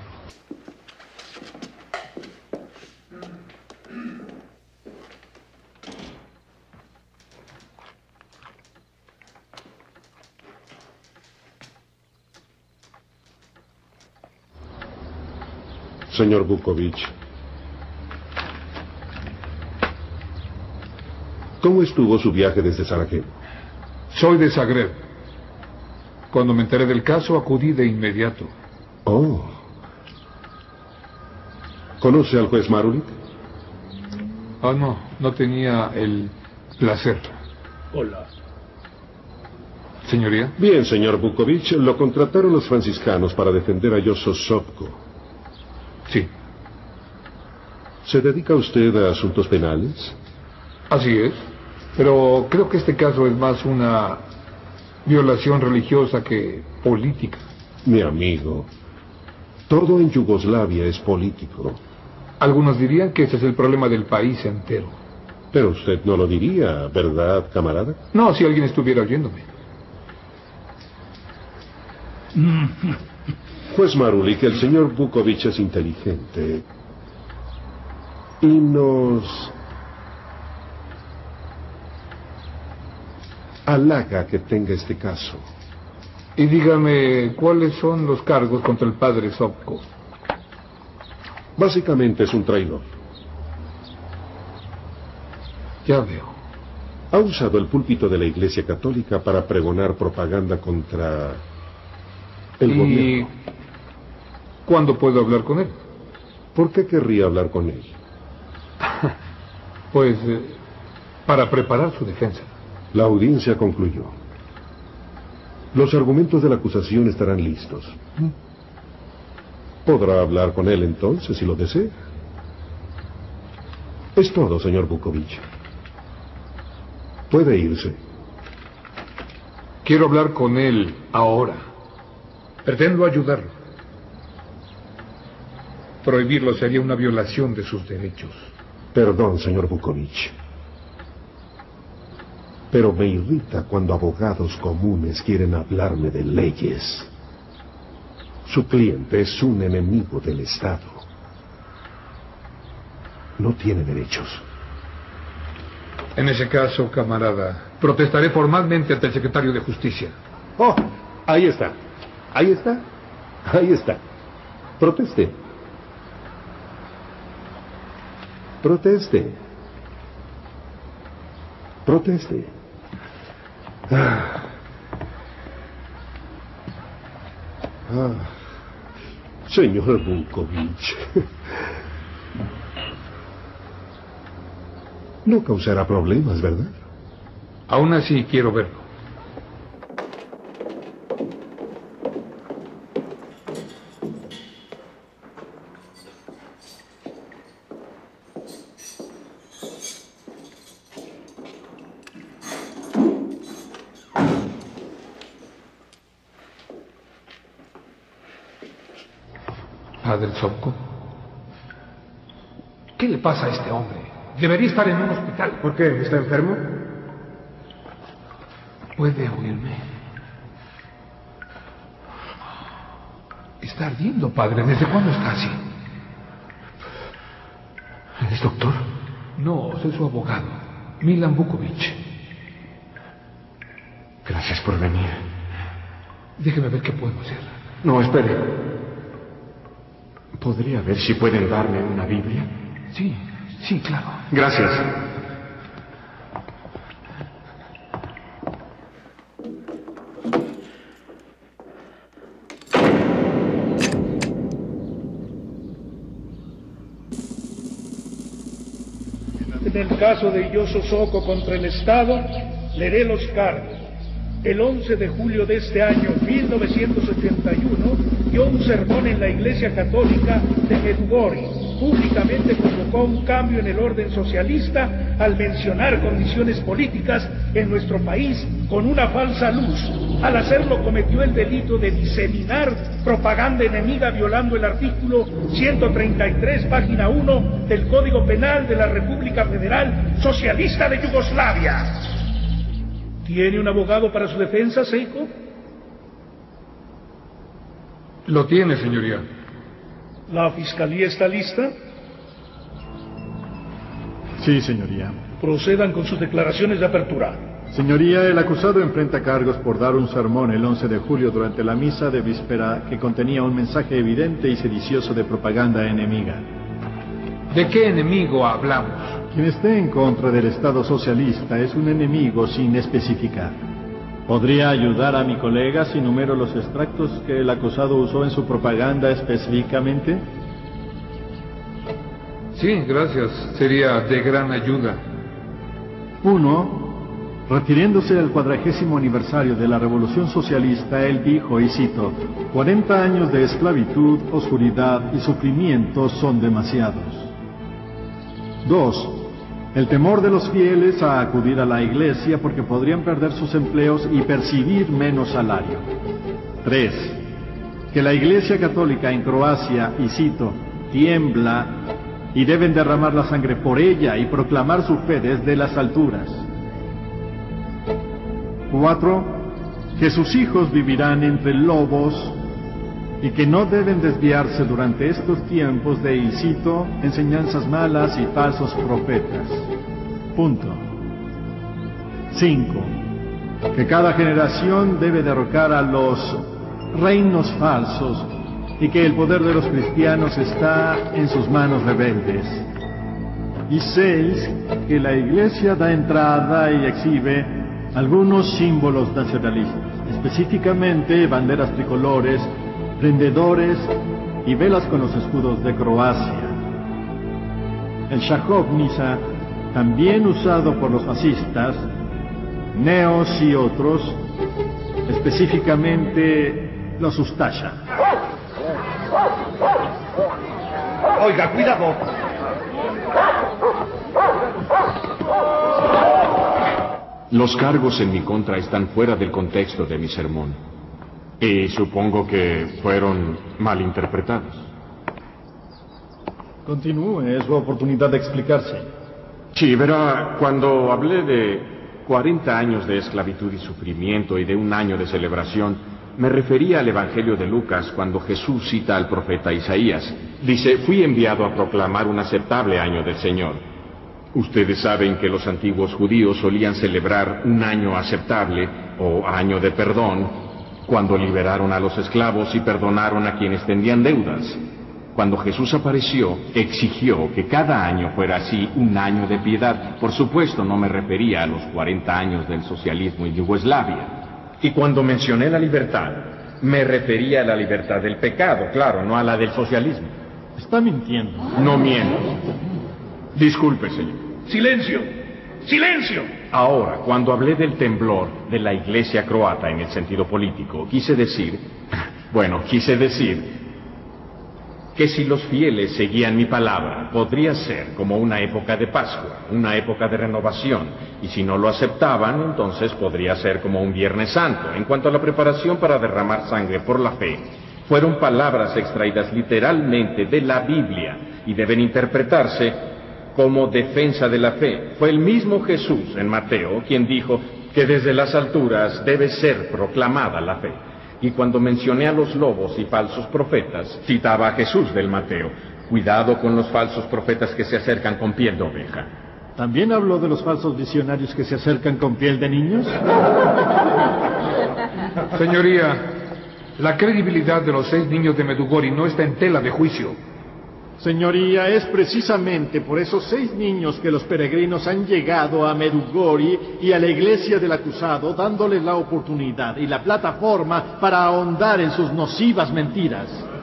Señor Vukovich, ¿cómo estuvo su viaje desde Sarajevo? Soy de Zagreb. Cuando me enteré del caso, acudí de inmediato. Oh. ¿Conoce al juez Marulik? Ah, no, no tenía el placer. Hola. Señoría. Bien, señor Vukovich, lo contrataron los franciscanos para defender a Yoso Sopko. Sí. ¿Se dedica usted a asuntos penales? Así es. Pero creo que este caso es más una violación religiosa que política. Mi amigo, todo en Yugoslavia es político. Algunos dirían que ese es el problema del país entero. Pero usted no lo diría, ¿verdad, camarada? No, si alguien estuviera oyéndome. Juez Marulik, el señor Vukovich es inteligente y nos halaga que tenga este caso. Y dígame, ¿cuáles son los cargos contra el padre Sopko? Básicamente es un traidor. Ya veo. Ha usado el púlpito de la Iglesia Católica para pregonar propaganda contra el ¿Y gobierno. cuándo puedo hablar con él? ¿Por qué querría hablar con él? Pues eh, para preparar su defensa. La audiencia concluyó. Los argumentos de la acusación estarán listos. Podrá hablar con él entonces si lo desea. Es todo, señor Vukovich. Puede irse. Quiero hablar con él ahora. Pretendo ayudarlo. Prohibirlo sería una violación de sus derechos. Perdón, señor Vukovich. Pero me irrita cuando abogados comunes quieren hablarme de leyes. Su cliente es un enemigo del Estado. No tiene derechos. En ese caso, camarada, protestaré formalmente ante el secretario de Justicia. Oh, ahí está. Ahí está. Ahí está. Proteste. Proteste. Proteste. Ah. Ah. Señor Vukovich. No causará problemas, ¿verdad? Aún así quiero verlo. Padre Sopko, ¿qué le pasa a este hombre? Debería estar en un hospital. ¿Por qué? ¿Está enfermo? ¿Puede oírme? Está ardiendo, padre. ¿Desde cuándo está así? ¿Eres doctor? No, soy su abogado, Milan Vukovich. Gracias por venir. Déjeme ver qué puedo hacer. No, espere. ¿Podría ver si pueden darme una Biblia? Sí, sí, claro. Gracias. En el caso de Yoso Sopko contra el Estado, leeré los cargos. El once de julio de este año, mil novecientos setenta y uno, dio un sermón en la Iglesia Católica de Medjugorje. públicamente provocó un cambio en el orden socialista al mencionar condiciones políticas en nuestro país con una falsa luz. Al hacerlo cometió el delito de diseminar propaganda enemiga violando el artículo ciento treinta y tres, página uno del Código Penal de la República Federal Socialista de Yugoslavia. ¿Tiene un abogado para su defensa, Seiko? Lo tiene, señoría. ¿La fiscalía está lista? Sí, señoría. Procedan con sus declaraciones de apertura. Señoría, el acusado enfrenta cargos por dar un sermón el once de julio durante la misa de víspera que contenía un mensaje evidente y sedicioso de propaganda enemiga. ¿De qué enemigo hablamos? Quien esté en contra del Estado socialista es un enemigo sin especificar. ¿Podría ayudar a mi colega si numero los extractos que el acusado usó en su propaganda específicamente? Sí, gracias. Sería de gran ayuda. Uno. Refiriéndose al cuadragésimo aniversario de la Revolución Socialista, él dijo, y cito, cuarenta años de esclavitud, oscuridad y sufrimiento son demasiados. Dos. El temor de los fieles a acudir a la iglesia porque podrían perder sus empleos y percibir menos salario. Tres. Que la Iglesia Católica en Croacia, y cito, tiembla y deben derramar la sangre por ella y proclamar su fe desde las alturas. Cuatro. Que sus hijos vivirán entre lobos y que no deben desviarse durante estos tiempos de, y cito, enseñanzas malas y falsos profetas. Punto. Cinco. Que cada generación debe derrocar a los reinos falsos y que el poder de los cristianos está en sus manos rebeldes. Y seis. Que la Iglesia da entrada y exhibe algunos símbolos nacionalistas, específicamente banderas tricolores, prendedores y velas con los escudos de Croacia. El Shahovnica, también usado por los fascistas, neos y otros, específicamente los Ustasha. Oiga, cuidado. Los cargos en mi contra están fuera del contexto de mi sermón. Y supongo que fueron malinterpretados. Continúe, es su oportunidad de explicarse. Sí, verá, cuando hablé de cuarenta años de esclavitud y sufrimiento y de un año de celebración, me refería al Evangelio de Lucas cuando Jesús cita al profeta Isaías. Dice, fui enviado a proclamar un aceptable año del Señor. Ustedes saben que los antiguos judíos solían celebrar un año aceptable o año de perdón cuando liberaron a los esclavos y perdonaron a quienes tenían deudas. Cuando Jesús apareció, exigió que cada año fuera así un año de piedad. Por supuesto, no me refería a los cuarenta años del socialismo en Yugoslavia. Y cuando mencioné la libertad, me refería a la libertad del pecado, claro, no a la del socialismo. Está mintiendo. No miento. Disculpe, señor. ¡Silencio! ¡Silencio! Ahora, cuando hablé del temblor de la Iglesia croata en el sentido político, quise decir, bueno, quise decir que si los fieles seguían mi palabra, podría ser como una época de Pascua, una época de renovación, y si no lo aceptaban, entonces podría ser como un Viernes Santo. En cuanto a la preparación para derramar sangre por la fe, fueron palabras extraídas literalmente de la Biblia y deben interpretarse como defensa de la fe. Fue el mismo Jesús en Mateo quien dijo que desde las alturas debe ser proclamada la fe. Y cuando mencioné a los lobos y falsos profetas, citaba a Jesús del Mateo. Cuidado con los falsos profetas que se acercan con piel de oveja. ¿También habló de los falsos visionarios que se acercan con piel de niños? Señoría, la credibilidad de los seis niños de Medugori no está en tela de juicio. Señoría, es precisamente por esos seis niños que los peregrinos han llegado a Medugori y a la iglesia del acusado, dándoles la oportunidad y la plataforma para ahondar en sus nocivas mentiras.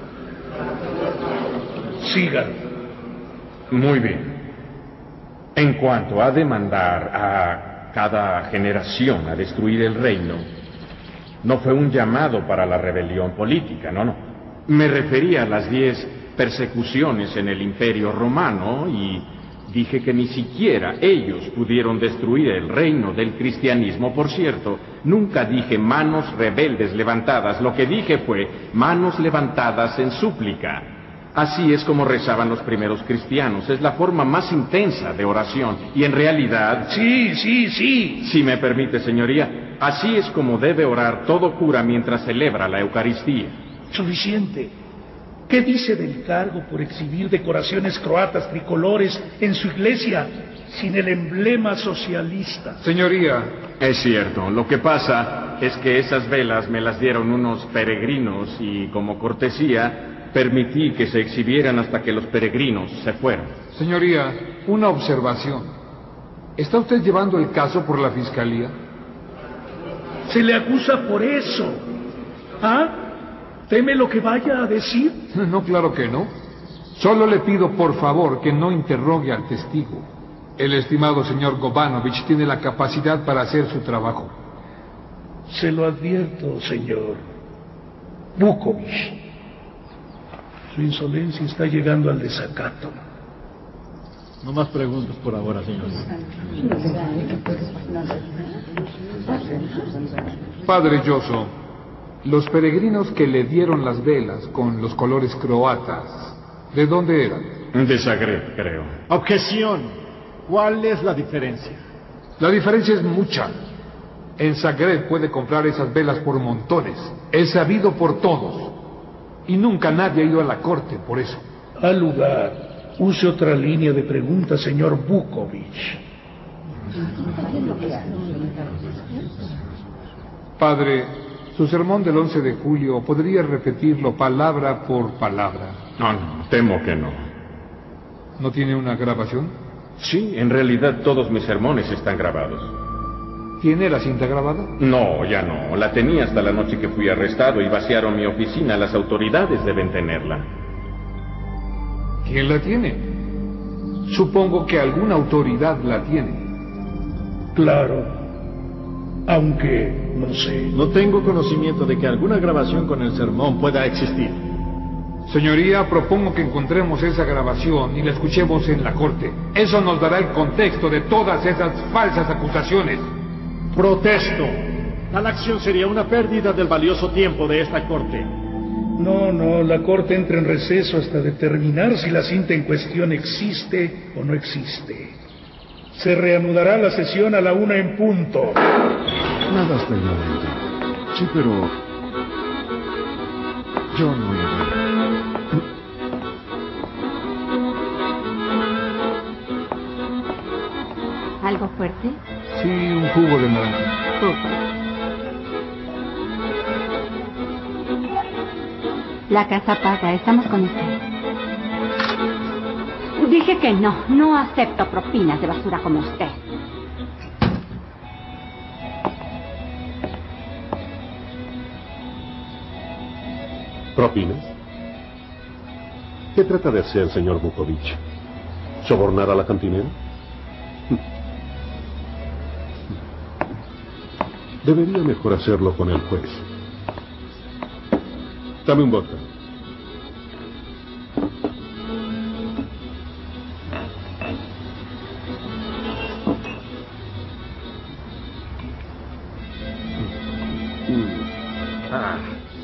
Sigan. Muy bien. En cuanto a demandar a cada generación a destruir el reino, no fue un llamado para la rebelión política, no, no. Me refería a las diez persecuciones en el Imperio Romano y dije que ni siquiera ellos pudieron destruir el reino del cristianismo. Por cierto, nunca dije manos rebeldes levantadas. Lo que dije fue manos levantadas en súplica. Así es como rezaban los primeros cristianos. Es la forma más intensa de oración. Y en realidad... Sí, sí, sí. Si me permite, señoría, así es como debe orar todo cura mientras celebra la Eucaristía. Suficiente. ¿Qué dice del cargo por exhibir decoraciones croatas tricolores en su iglesia sin el emblema socialista? Señoría. Es cierto. Lo que pasa es que esas velas me las dieron unos peregrinos y, como cortesía, permití que se exhibieran hasta que los peregrinos se fueran. Señoría, una observación. ¿Está usted llevando el caso por la fiscalía? Se le acusa por eso. ¿Ah? ¿Teme lo que vaya a decir? No, claro que no. Solo le pido por favor que no interrogue al testigo. El estimado señor Govanovich tiene la capacidad para hacer su trabajo. Se lo advierto, señor Vukovich. Su insolencia está llegando al desacato. No más preguntas por ahora, señor. Padre Yoso, los peregrinos que le dieron las velas con los colores croatas, ¿de dónde eran? De Zagreb, creo. Objeción. ¿Cuál es la diferencia? La diferencia es mucha. En Zagreb puede comprar esas velas por montones. Es sabido por todos. Y nunca nadie ha ido a la corte por eso. Al lugar, use otra línea de preguntas, señor Vukovich. Padre, su sermón del once de julio, ¿podría repetirlo palabra por palabra? No, no, temo que no. ¿No tiene una grabación? Sí, en realidad todos mis sermones están grabados. ¿Tiene la cinta grabada? No, ya no. La tenía hasta la noche que fui arrestado y vaciaron mi oficina. Las autoridades deben tenerla. ¿Quién la tiene? Supongo que alguna autoridad la tiene. Claro. Aunque, no sé. No tengo conocimiento de que alguna grabación con el sermón pueda existir. Señoría, propongo que encontremos esa grabación y la escuchemos en la corte. Eso nos dará el contexto de todas esas falsas acusaciones. Protesto. Tal acción sería una pérdida del valioso tiempo de esta corte. No, no, la corte entra en receso hasta determinar si la cinta en cuestión existe o no existe. Se reanudará la sesión a la una en punto. Nada hasta el momento. Sí, pero... yo no voy a ver. ¿Algo fuerte? Sí, un jugo de naranja. La casa paga, estamos con usted. Dije que no, no acepto propinas de basura como usted. ¿Propinas? ¿Qué trata de hacer, señor Vukovich? ¿Sobornar a la cantinera? Debería mejor hacerlo con el juez. Dame un vodka. Ah.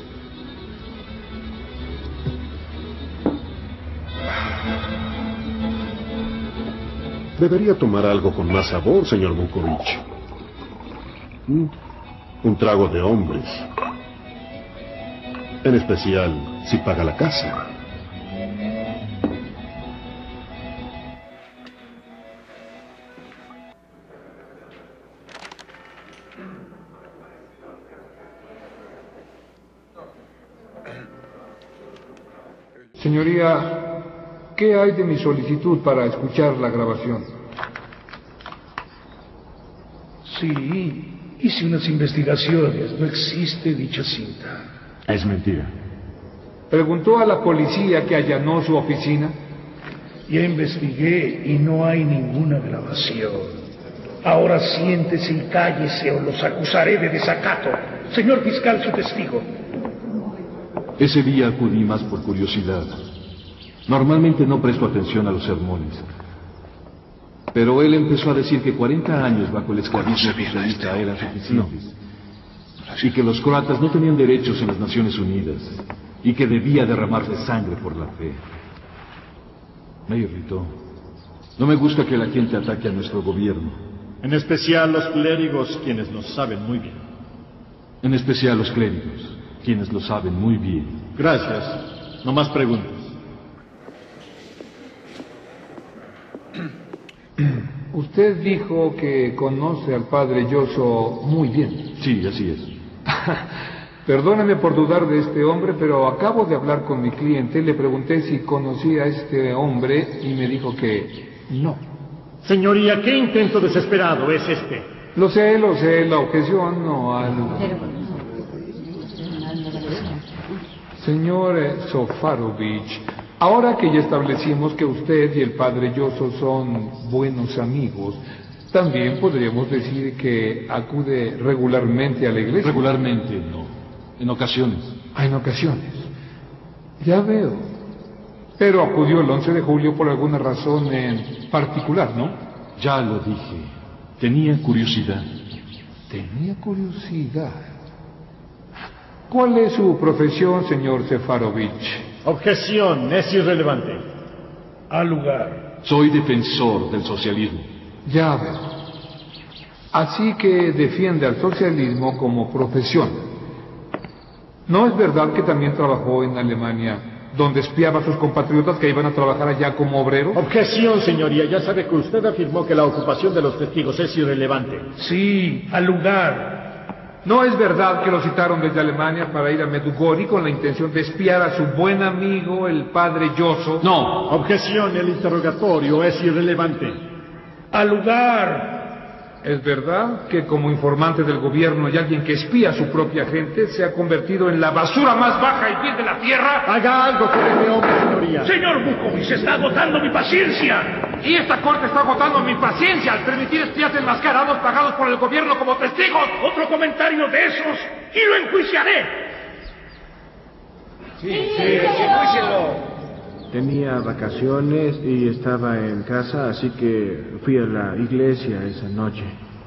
Debería tomar algo con más sabor, señor Vukovich. Mm. Un trago de hombres. En especial, si paga la casa. Señoría, ¿qué hay de mi solicitud para escuchar la grabación? Sí, hice unas investigaciones. No existe dicha cinta. Es mentira. ¿Preguntó a la policía que allanó su oficina? Ya investigué y no hay ninguna grabación. Ahora siéntese y cállese o los acusaré de desacato. Señor fiscal, su testigo. Ese día acudí más por curiosidad. Normalmente no presto atención a los sermones. Pero él empezó a decir que cuarenta años bajo el esclavismo socialista eran suficientes. Y que los croatas no tenían derechos en las Naciones Unidas. Y que debía derramarse sangre por la fe. Me irritó. No me gusta que la gente ataque a nuestro gobierno. En especial los clérigos, quienes lo saben muy bien. En especial los clérigos, quienes lo saben muy bien. Gracias. No más preguntas. Usted dijo que conoce al padre Yoso muy bien. Sí, así es. Perdóneme por dudar de este hombre, pero acabo de hablar con mi cliente y le pregunté si conocía a este hombre y me dijo que no. Señoría, ¿qué intento desesperado es este? Lo sé, lo sé, la objeción no al... Señor Sofarovich, ahora que ya establecimos que usted y el padre Yoso son buenos amigos, también podríamos decir que acude regularmente a la iglesia. Regularmente, no. En ocasiones. Ah, en ocasiones. Ya veo. Pero acudió el once de julio por alguna razón en particular, ¿no? Ya lo dije. Tenía curiosidad. Tenía curiosidad. ¿Cuál es su profesión, señor Sefarovich? Objeción, es irrelevante. Al lugar. Soy defensor del socialismo. Ya veo. Así que defiende al socialismo como profesión. ¿No es verdad que también trabajó en Alemania, donde espiaba a sus compatriotas que iban a trabajar allá como obreros? Objeción, señoría. Ya sabe que usted afirmó que la ocupación de los testigos es irrelevante. Sí, al lugar. ¿No es verdad que lo citaron desde Alemania para ir a Medjugorje con la intención de espiar a su buen amigo, el padre Yoso? No. Objeción, el interrogatorio es irrelevante. Al lugar. ¿Es verdad que como informante del gobierno y alguien que espía a su propia gente se ha convertido en la basura más baja y vil de la tierra? Haga algo con este hombre, señoría. Señor Vukovic, se está agotando mi paciencia. Y esta corte está agotando mi paciencia al permitir espías enmascarados pagados por el gobierno como testigos. Otro comentario de esos y lo enjuiciaré. Sí, sí, sí, enjuícielo. Tenía vacaciones y estaba en casa, así que fui a la iglesia esa noche.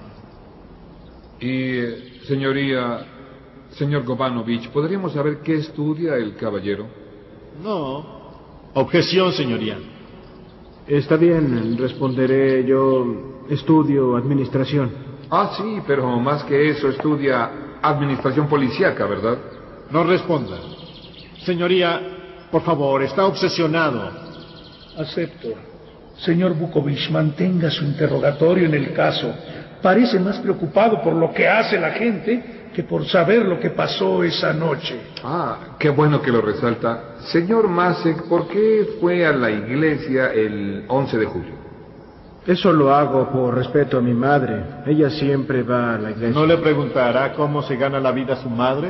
Y, señoría, señor Govanovich, ¿podríamos saber qué estudia el caballero? No. Objeción, señoría. Está bien, responderé. Yo estudio administración. Ah, sí, pero más que eso estudia administración policíaca, ¿verdad? No responda. Señoría, por favor, está obsesionado. Acepto. Señor Vukovic, mantenga su interrogatorio en el caso. Parece más preocupado por lo que hace la gente que por saber lo que pasó esa noche. Ah, qué bueno que lo resalta. Señor Masek, ¿por qué fue a la iglesia el once de julio? Eso lo hago por respeto a mi madre. Ella siempre va a la iglesia. ¿No le preguntará cómo se gana la vida su madre?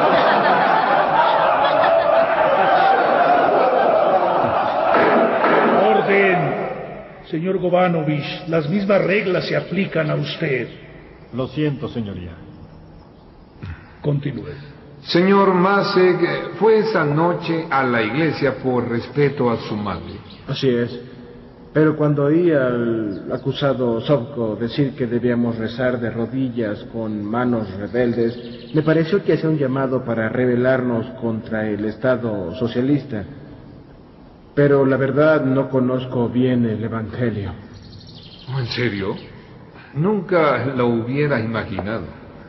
Señor Govanovich, las mismas reglas se aplican a usted. Lo siento, señoría. Continúe. Señor Masek, fue esa noche a la iglesia por respeto a su madre. Así es. Pero cuando oí al acusado Sovko decir que debíamos rezar de rodillas con manos rebeldes, me pareció que hacía un llamado para rebelarnos contra el Estado socialista. Pero la verdad no conozco bien el Evangelio. ¿En serio? Nunca lo hubiera imaginado.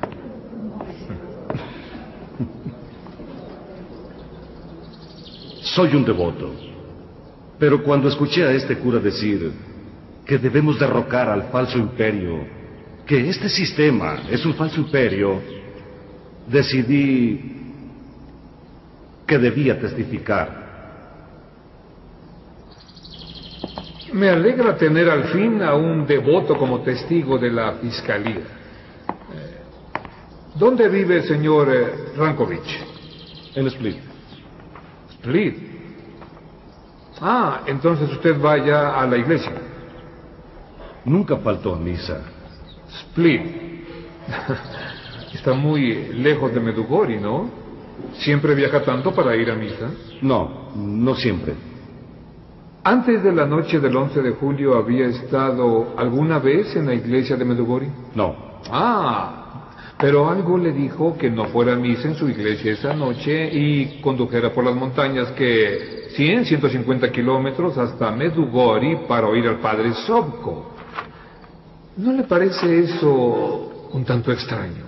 Soy un devoto. Pero cuando escuché a este cura decir que debemos derrocar al falso imperio, que este sistema es un falso imperio, decidí que debía testificar. Me alegra tener al fin a un devoto como testigo de la fiscalía. ¿Dónde vive el señor eh, Rankovich? En Split. Split. Ah, entonces usted vaya a la iglesia. Nunca faltó a misa. Split. Está muy lejos de Medjugorje, ¿no? ¿Siempre viaja tanto para ir a misa? No, no siempre. Antes de la noche del once de julio, ¿había estado alguna vez en la iglesia de Medjugorje? No. Ah, pero algo le dijo que no fuera a misa en su iglesia esa noche y condujera por las montañas que cien, ciento cincuenta kilómetros hasta Medjugorje para oír al padre Sobko. ¿No le parece eso un tanto extraño?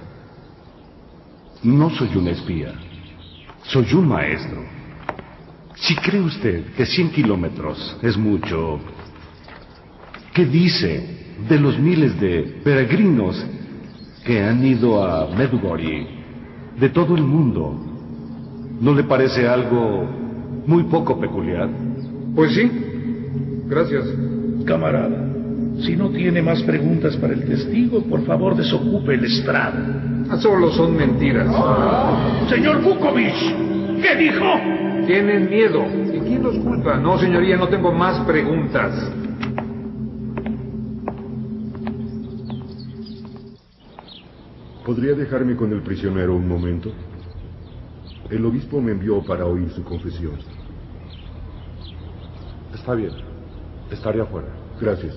No soy un espía. Soy un maestro. Si cree usted que cien kilómetros es mucho, ¿qué dice de los miles de peregrinos que han ido a Medjugorje de todo el mundo? ¿No le parece algo muy poco peculiar? Pues sí. Gracias. Camarada, si no tiene más preguntas para el testigo, por favor desocupe el estrado. Solo son mentiras. Señor Vukovich, ¿qué dijo? Tienen miedo. ¿Y quién los culpa? No, señoría, no tengo más preguntas. ¿Podría dejarme con el prisionero un momento? El obispo me envió para oír su confesión. Está bien. Estaré afuera. Gracias.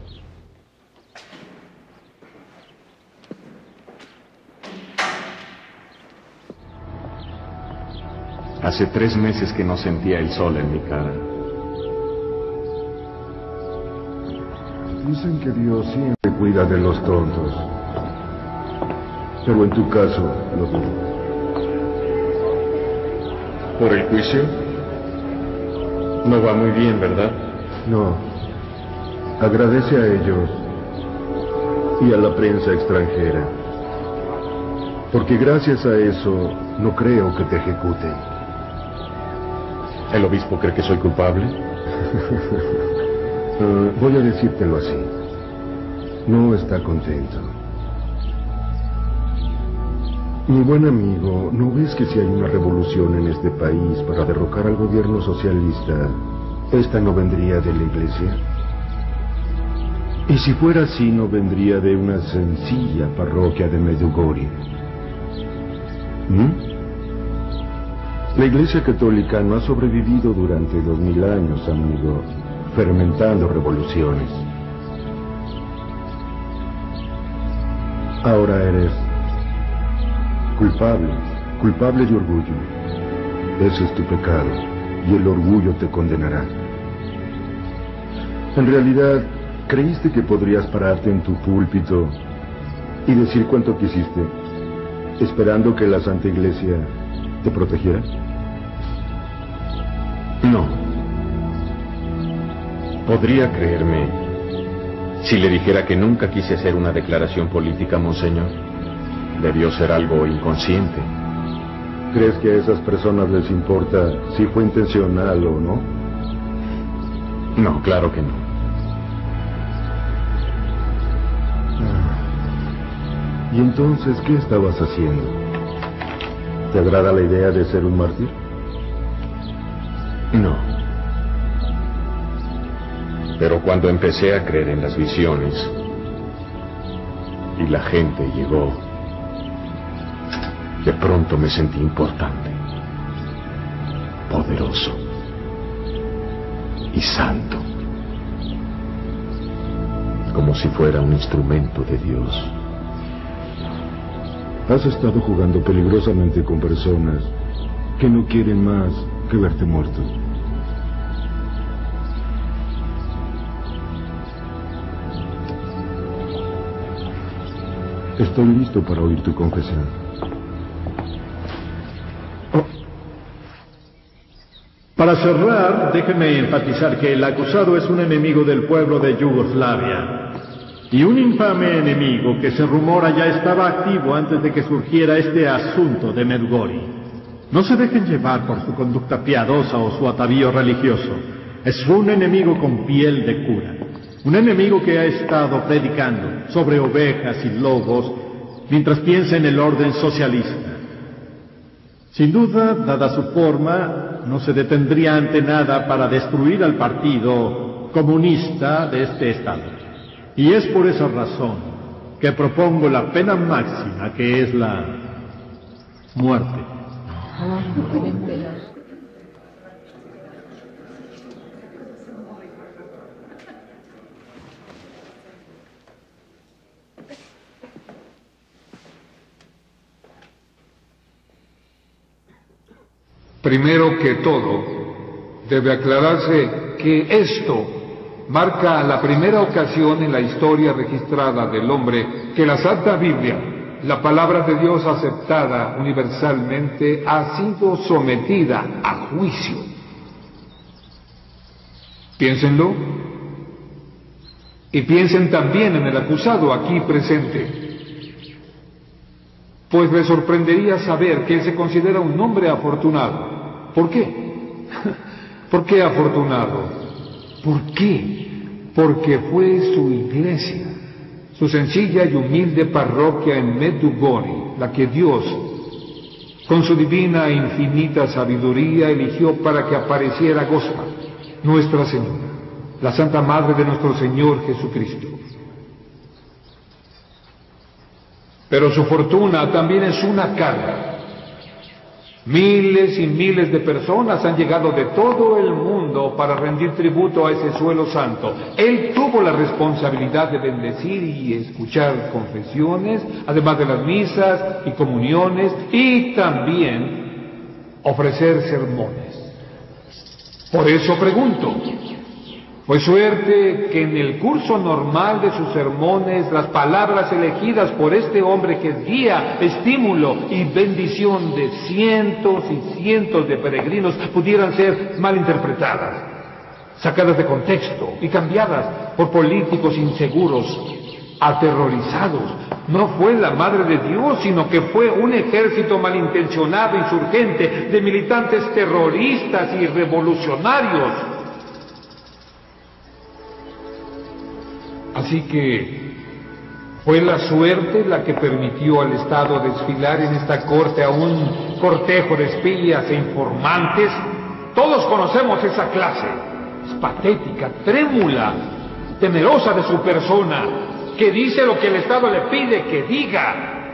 Hace tres meses que no sentía el sol en mi cara. Dicen que Dios siempre cuida de los tontos. Pero en tu caso, lo dudo. ¿Por el juicio? No va muy bien, ¿verdad? No. Agradece a ellos y a la prensa extranjera. Porque gracias a eso no creo que te ejecuten. ¿El obispo cree que soy culpable? uh, voy a decírtelo así. No está contento. Mi buen amigo, ¿no ves que si hay una revolución en este país para derrocar al gobierno socialista, esta no vendría de la iglesia? Y si fuera así, no vendría de una sencilla parroquia de Medjugorje. ¿Mm? La Iglesia Católica no ha sobrevivido durante dos mil años, amigo, fermentando revoluciones. Ahora eres culpable, culpable de orgullo. Ese es tu pecado, y el orgullo te condenará. En realidad, ¿creíste que podrías pararte en tu púlpito y decir cuánto quisiste, esperando que la Santa Iglesia te protegiera? No. Podría creerme si le dijera que nunca quise hacer una declaración política, monseñor. Debió ser algo inconsciente. ¿Crees que a esas personas les importa si fue intencional o no? No, claro que no. ¿Y entonces qué estabas haciendo? ¿Te agrada la idea de ser un mártir? No. Pero cuando empecé a creer en las visiones y la gente llegó, de pronto me sentí importante, poderoso y santo, como si fuera un instrumento de Dios. Has estado jugando peligrosamente con personas que no quieren más que verte muerto. Estoy listo para oír tu confesión. Oh. Para cerrar, déjeme enfatizar que el acusado es un enemigo del pueblo de Yugoslavia. Y un infame enemigo que se rumora ya estaba activo antes de que surgiera este asunto de Medjugorje. No se dejen llevar por su conducta piadosa o su atavío religioso. Es un enemigo con piel de cura. Un enemigo que ha estado predicando sobre ovejas y lobos mientras piensa en el orden socialista. Sin duda, dada su forma, no se detendría ante nada para destruir al partido comunista de este estado. Y es por esa razón que propongo la pena máxima, que es la muerte. Primero que todo, debe aclararse que esto marca la primera ocasión en la historia registrada del hombre que la Santa Biblia, la palabra de Dios aceptada universalmente, ha sido sometida a juicio. Piénsenlo. Y piensen también en el acusado aquí presente. Pues les sorprendería saber que él se considera un hombre afortunado. ¿Por qué? ¿Por qué afortunado? ¿Por qué? Porque fue su iglesia, su sencilla y humilde parroquia en Medjugorje, la que Dios, con su divina e infinita sabiduría, eligió para que apareciera Gospa, Nuestra Señora, la Santa Madre de nuestro Señor Jesucristo. Pero su fortuna también es una carga. Miles y miles de personas han llegado de todo el mundo para rendir tributo a ese suelo santo. Él tuvo la responsabilidad de bendecir y escuchar confesiones, además de las misas y comuniones, y también ofrecer sermones. Por eso pregunto, fue suerte que en el curso normal de sus sermones las palabras elegidas por este hombre que es guía, estímulo y bendición de cientos y cientos de peregrinos pudieran ser malinterpretadas, sacadas de contexto y cambiadas por políticos inseguros, aterrorizados. No fue la Madre de Dios, sino que fue un ejército malintencionado, insurgente, de militantes terroristas y revolucionarios. Así que fue la suerte la que permitió al Estado desfilar en esta corte a un cortejo de espías e informantes. Todos conocemos esa clase. Es patética, trémula, temerosa de su persona, que dice lo que el Estado le pide que diga.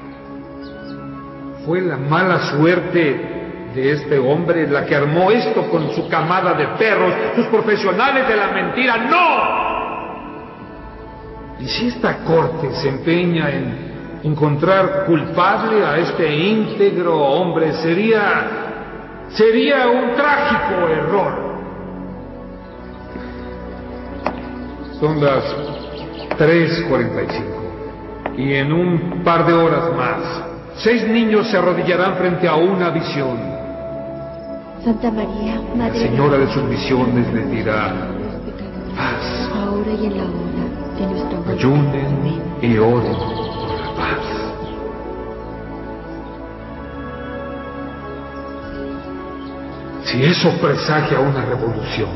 Fue la mala suerte de este hombre la que armó esto con su camada de perros, sus profesionales de la mentira. ¡No! Y si esta corte se empeña en encontrar culpable a este íntegro hombre, sería, sería un trágico error. Son las tres cuarenta y cinco y en un par de horas más, seis niños se arrodillarán frente a una visión. Santa María, Madre La Señora de sus visiones les dirá: paz, ahora y en la hora. Ayunen y oren por la paz. Si eso presagia una revolución,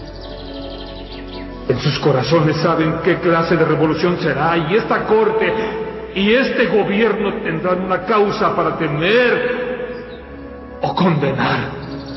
en sus corazones saben qué clase de revolución será, y esta corte y este gobierno tendrán una causa para temer o condenar.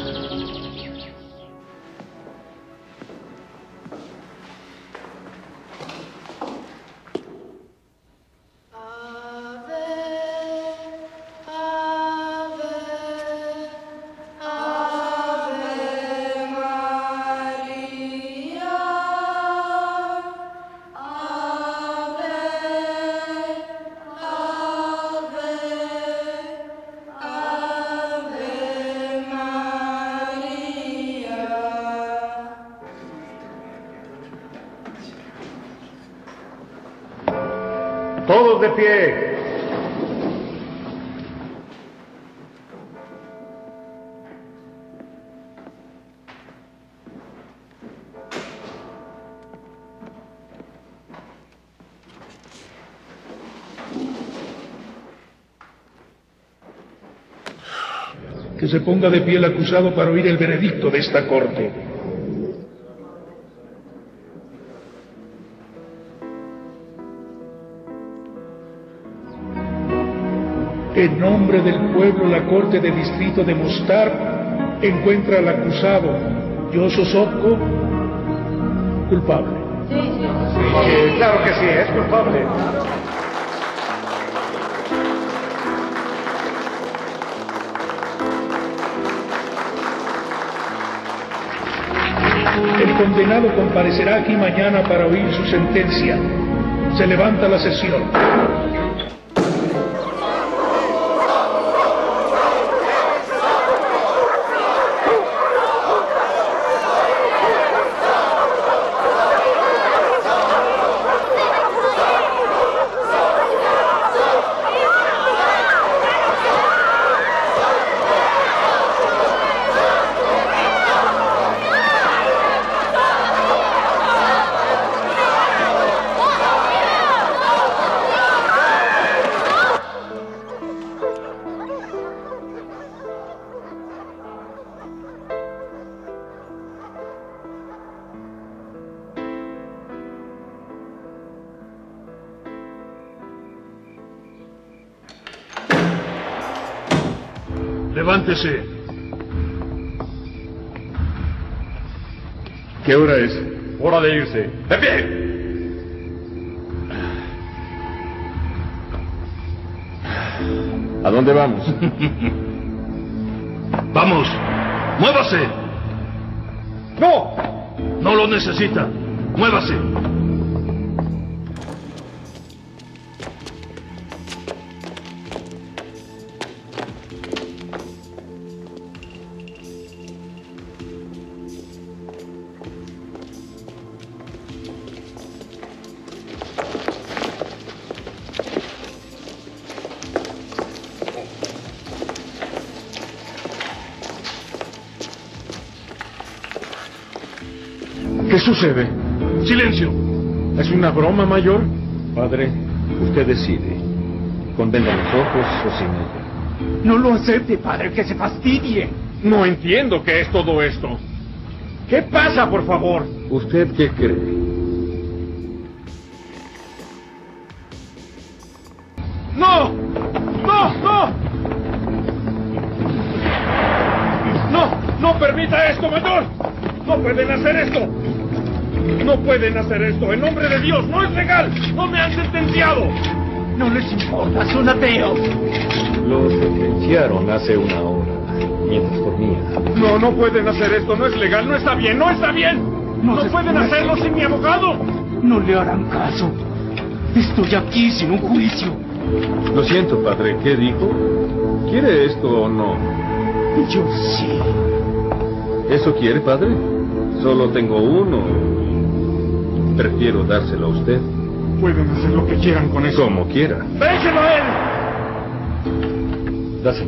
Todos de pie. Que se ponga de pie el acusado para oír el veredicto de esta corte. En nombre del pueblo, la Corte de Distrito de Mostar encuentra al acusado Yoso Sopko culpable. Sí, sí. Sí, claro que sí, es culpable. El condenado comparecerá aquí mañana para oír su sentencia. Se levanta la sesión. Levántese. ¿Qué hora es? Hora de irse. ¡De pie! ¿A dónde vamos? Vamos, muévase. ¡No! No lo necesita. Muévase. ¿Qué sucede? ¡Silencio! ¿Es una broma, mayor? Padre, usted decide. Condena los ojos o sin ella. No lo acepte, padre, que se fastidie. No entiendo qué es todo esto. ¿Qué pasa, por favor? ¿Usted qué cree? ¡No! ¡No! ¡No! ¡No! ¡No permita esto, mayor! ¡No pueden hacer esto! ¡No pueden hacer esto! ¡En nombre de Dios! ¡No es legal! ¡No me han sentenciado! No les importa, son ateos. Los sentenciaron hace una hora, mientras dormía. No, no pueden hacer esto. No es legal. No está bien. No está bien. No, no pueden puede. hacerlo sin mi abogado. No le harán caso. Estoy aquí sin un juicio. Lo siento, padre. ¿Qué dijo? ¿Quiere esto o no? Yo sí. ¿Eso quiere, padre? Solo tengo uno. Prefiero dárselo a usted. Pueden hacer lo que quieran con eso. Como quiera. ¡Déjelo a él! Dáselo.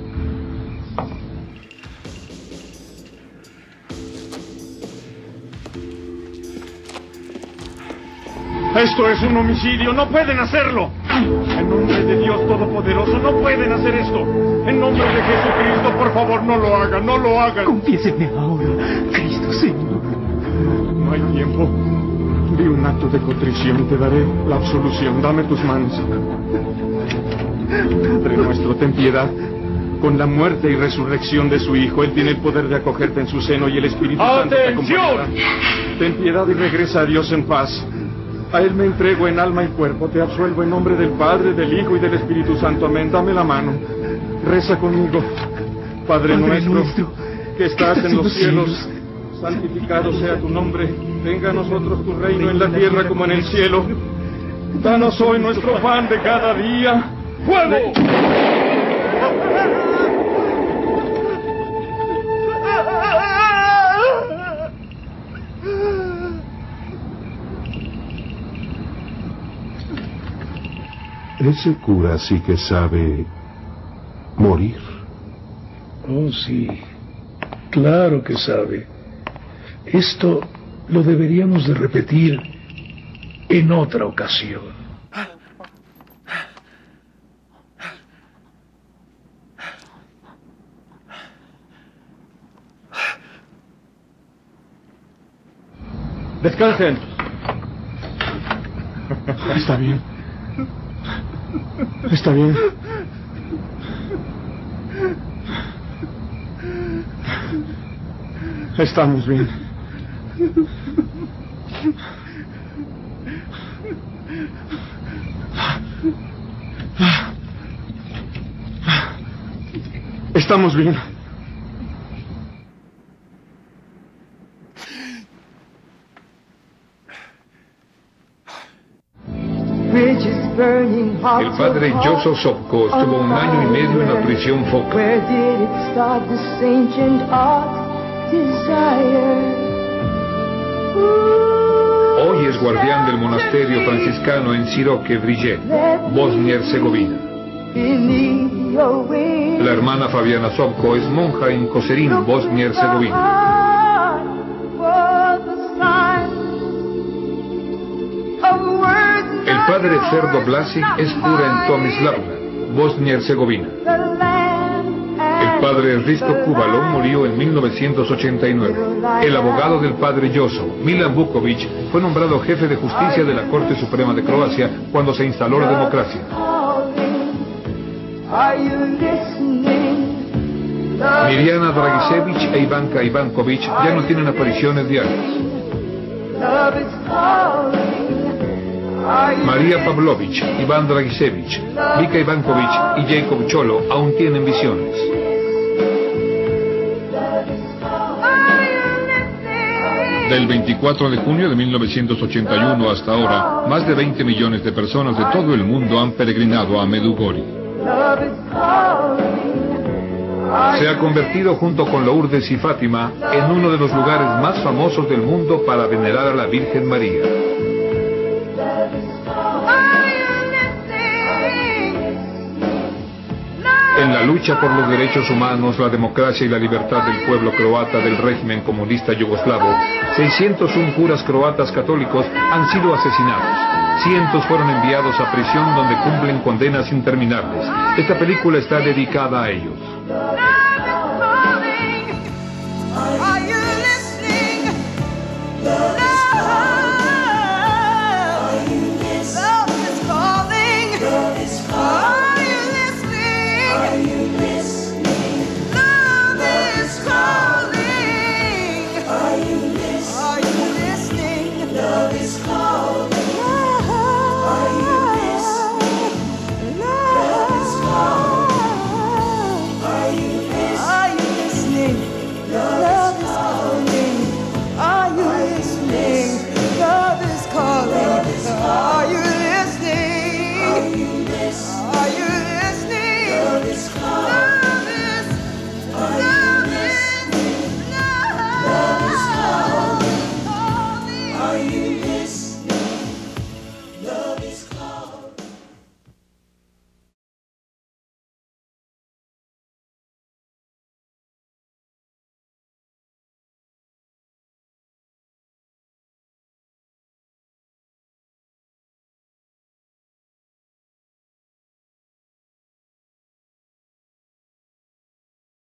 Esto es un homicidio. No pueden hacerlo. En nombre de Dios Todopoderoso, no pueden hacer esto. En nombre de Jesucristo, por favor, no lo hagan. No lo hagan. Confiéseme ahora, Cristo Señor. No hay tiempo. Di un acto de contrición, te daré la absolución. Dame tus manos. Padre nuestro, ten piedad. Con la muerte y resurrección de su Hijo, Él tiene el poder de acogerte en su seno y el Espíritu Santo te acompañará. Ten piedad y regresa a Dios en paz. A Él me entrego en alma y cuerpo. Te absuelvo en nombre del Padre, del Hijo y del Espíritu Santo. Amén. Dame la mano. Reza conmigo. Padre, Padre nuestro, nuestro, que estás en los cielos, cielos, santificado sea tu nombre. Venga a nosotros tu reino en la tierra como en el cielo. Danos hoy nuestro pan de cada día. ¡Fuego! Ese cura sí que sabe morir. Oh, sí. Claro que sabe. Esto lo deberíamos de repetir en otra ocasión. Descansen. Está bien. Está bien. Estamos bien. Estamos bien. El padre Joseph Sopko estuvo un año y medio en la prisión Foca. Hoy es guardián del monasterio franciscano en Siroke-Brillet, Bosnia-Herzegovina. La hermana Fabiana Sopko es monja en Koserín, Bosnia-Herzegovina. El padre Ferdo Blasic es cura en Tomislavna, Bosnia-Herzegovina. El padre Risto Kubalo murió en mil novecientos ochenta y nueve. El abogado del padre Joso, Milan Vukovic, fue nombrado jefe de justicia de la Corte Suprema de Croacia cuando se instaló la democracia. Mirjana Dragicevic e Ivanka Ivankovic ya no tienen apariciones diarias. María Pavlovich, Iván Dragicevic, Vika Ivankovic y Jacob Cholo aún tienen visiones. Del veinticuatro de junio de mil novecientos ochenta y uno hasta ahora, más de veinte millones de personas de todo el mundo han peregrinado a Medjugorje. Se ha convertido junto con Lourdes y Fátima en uno de los lugares más famosos del mundo para venerar a la Virgen María. En la lucha por los derechos humanos, la democracia y la libertad del pueblo croata del régimen comunista yugoslavo, seiscientos uno curas croatas católicos han sido asesinados. Cientos fueron enviados a prisión donde cumplen condenas interminables. Esta película está dedicada a ellos.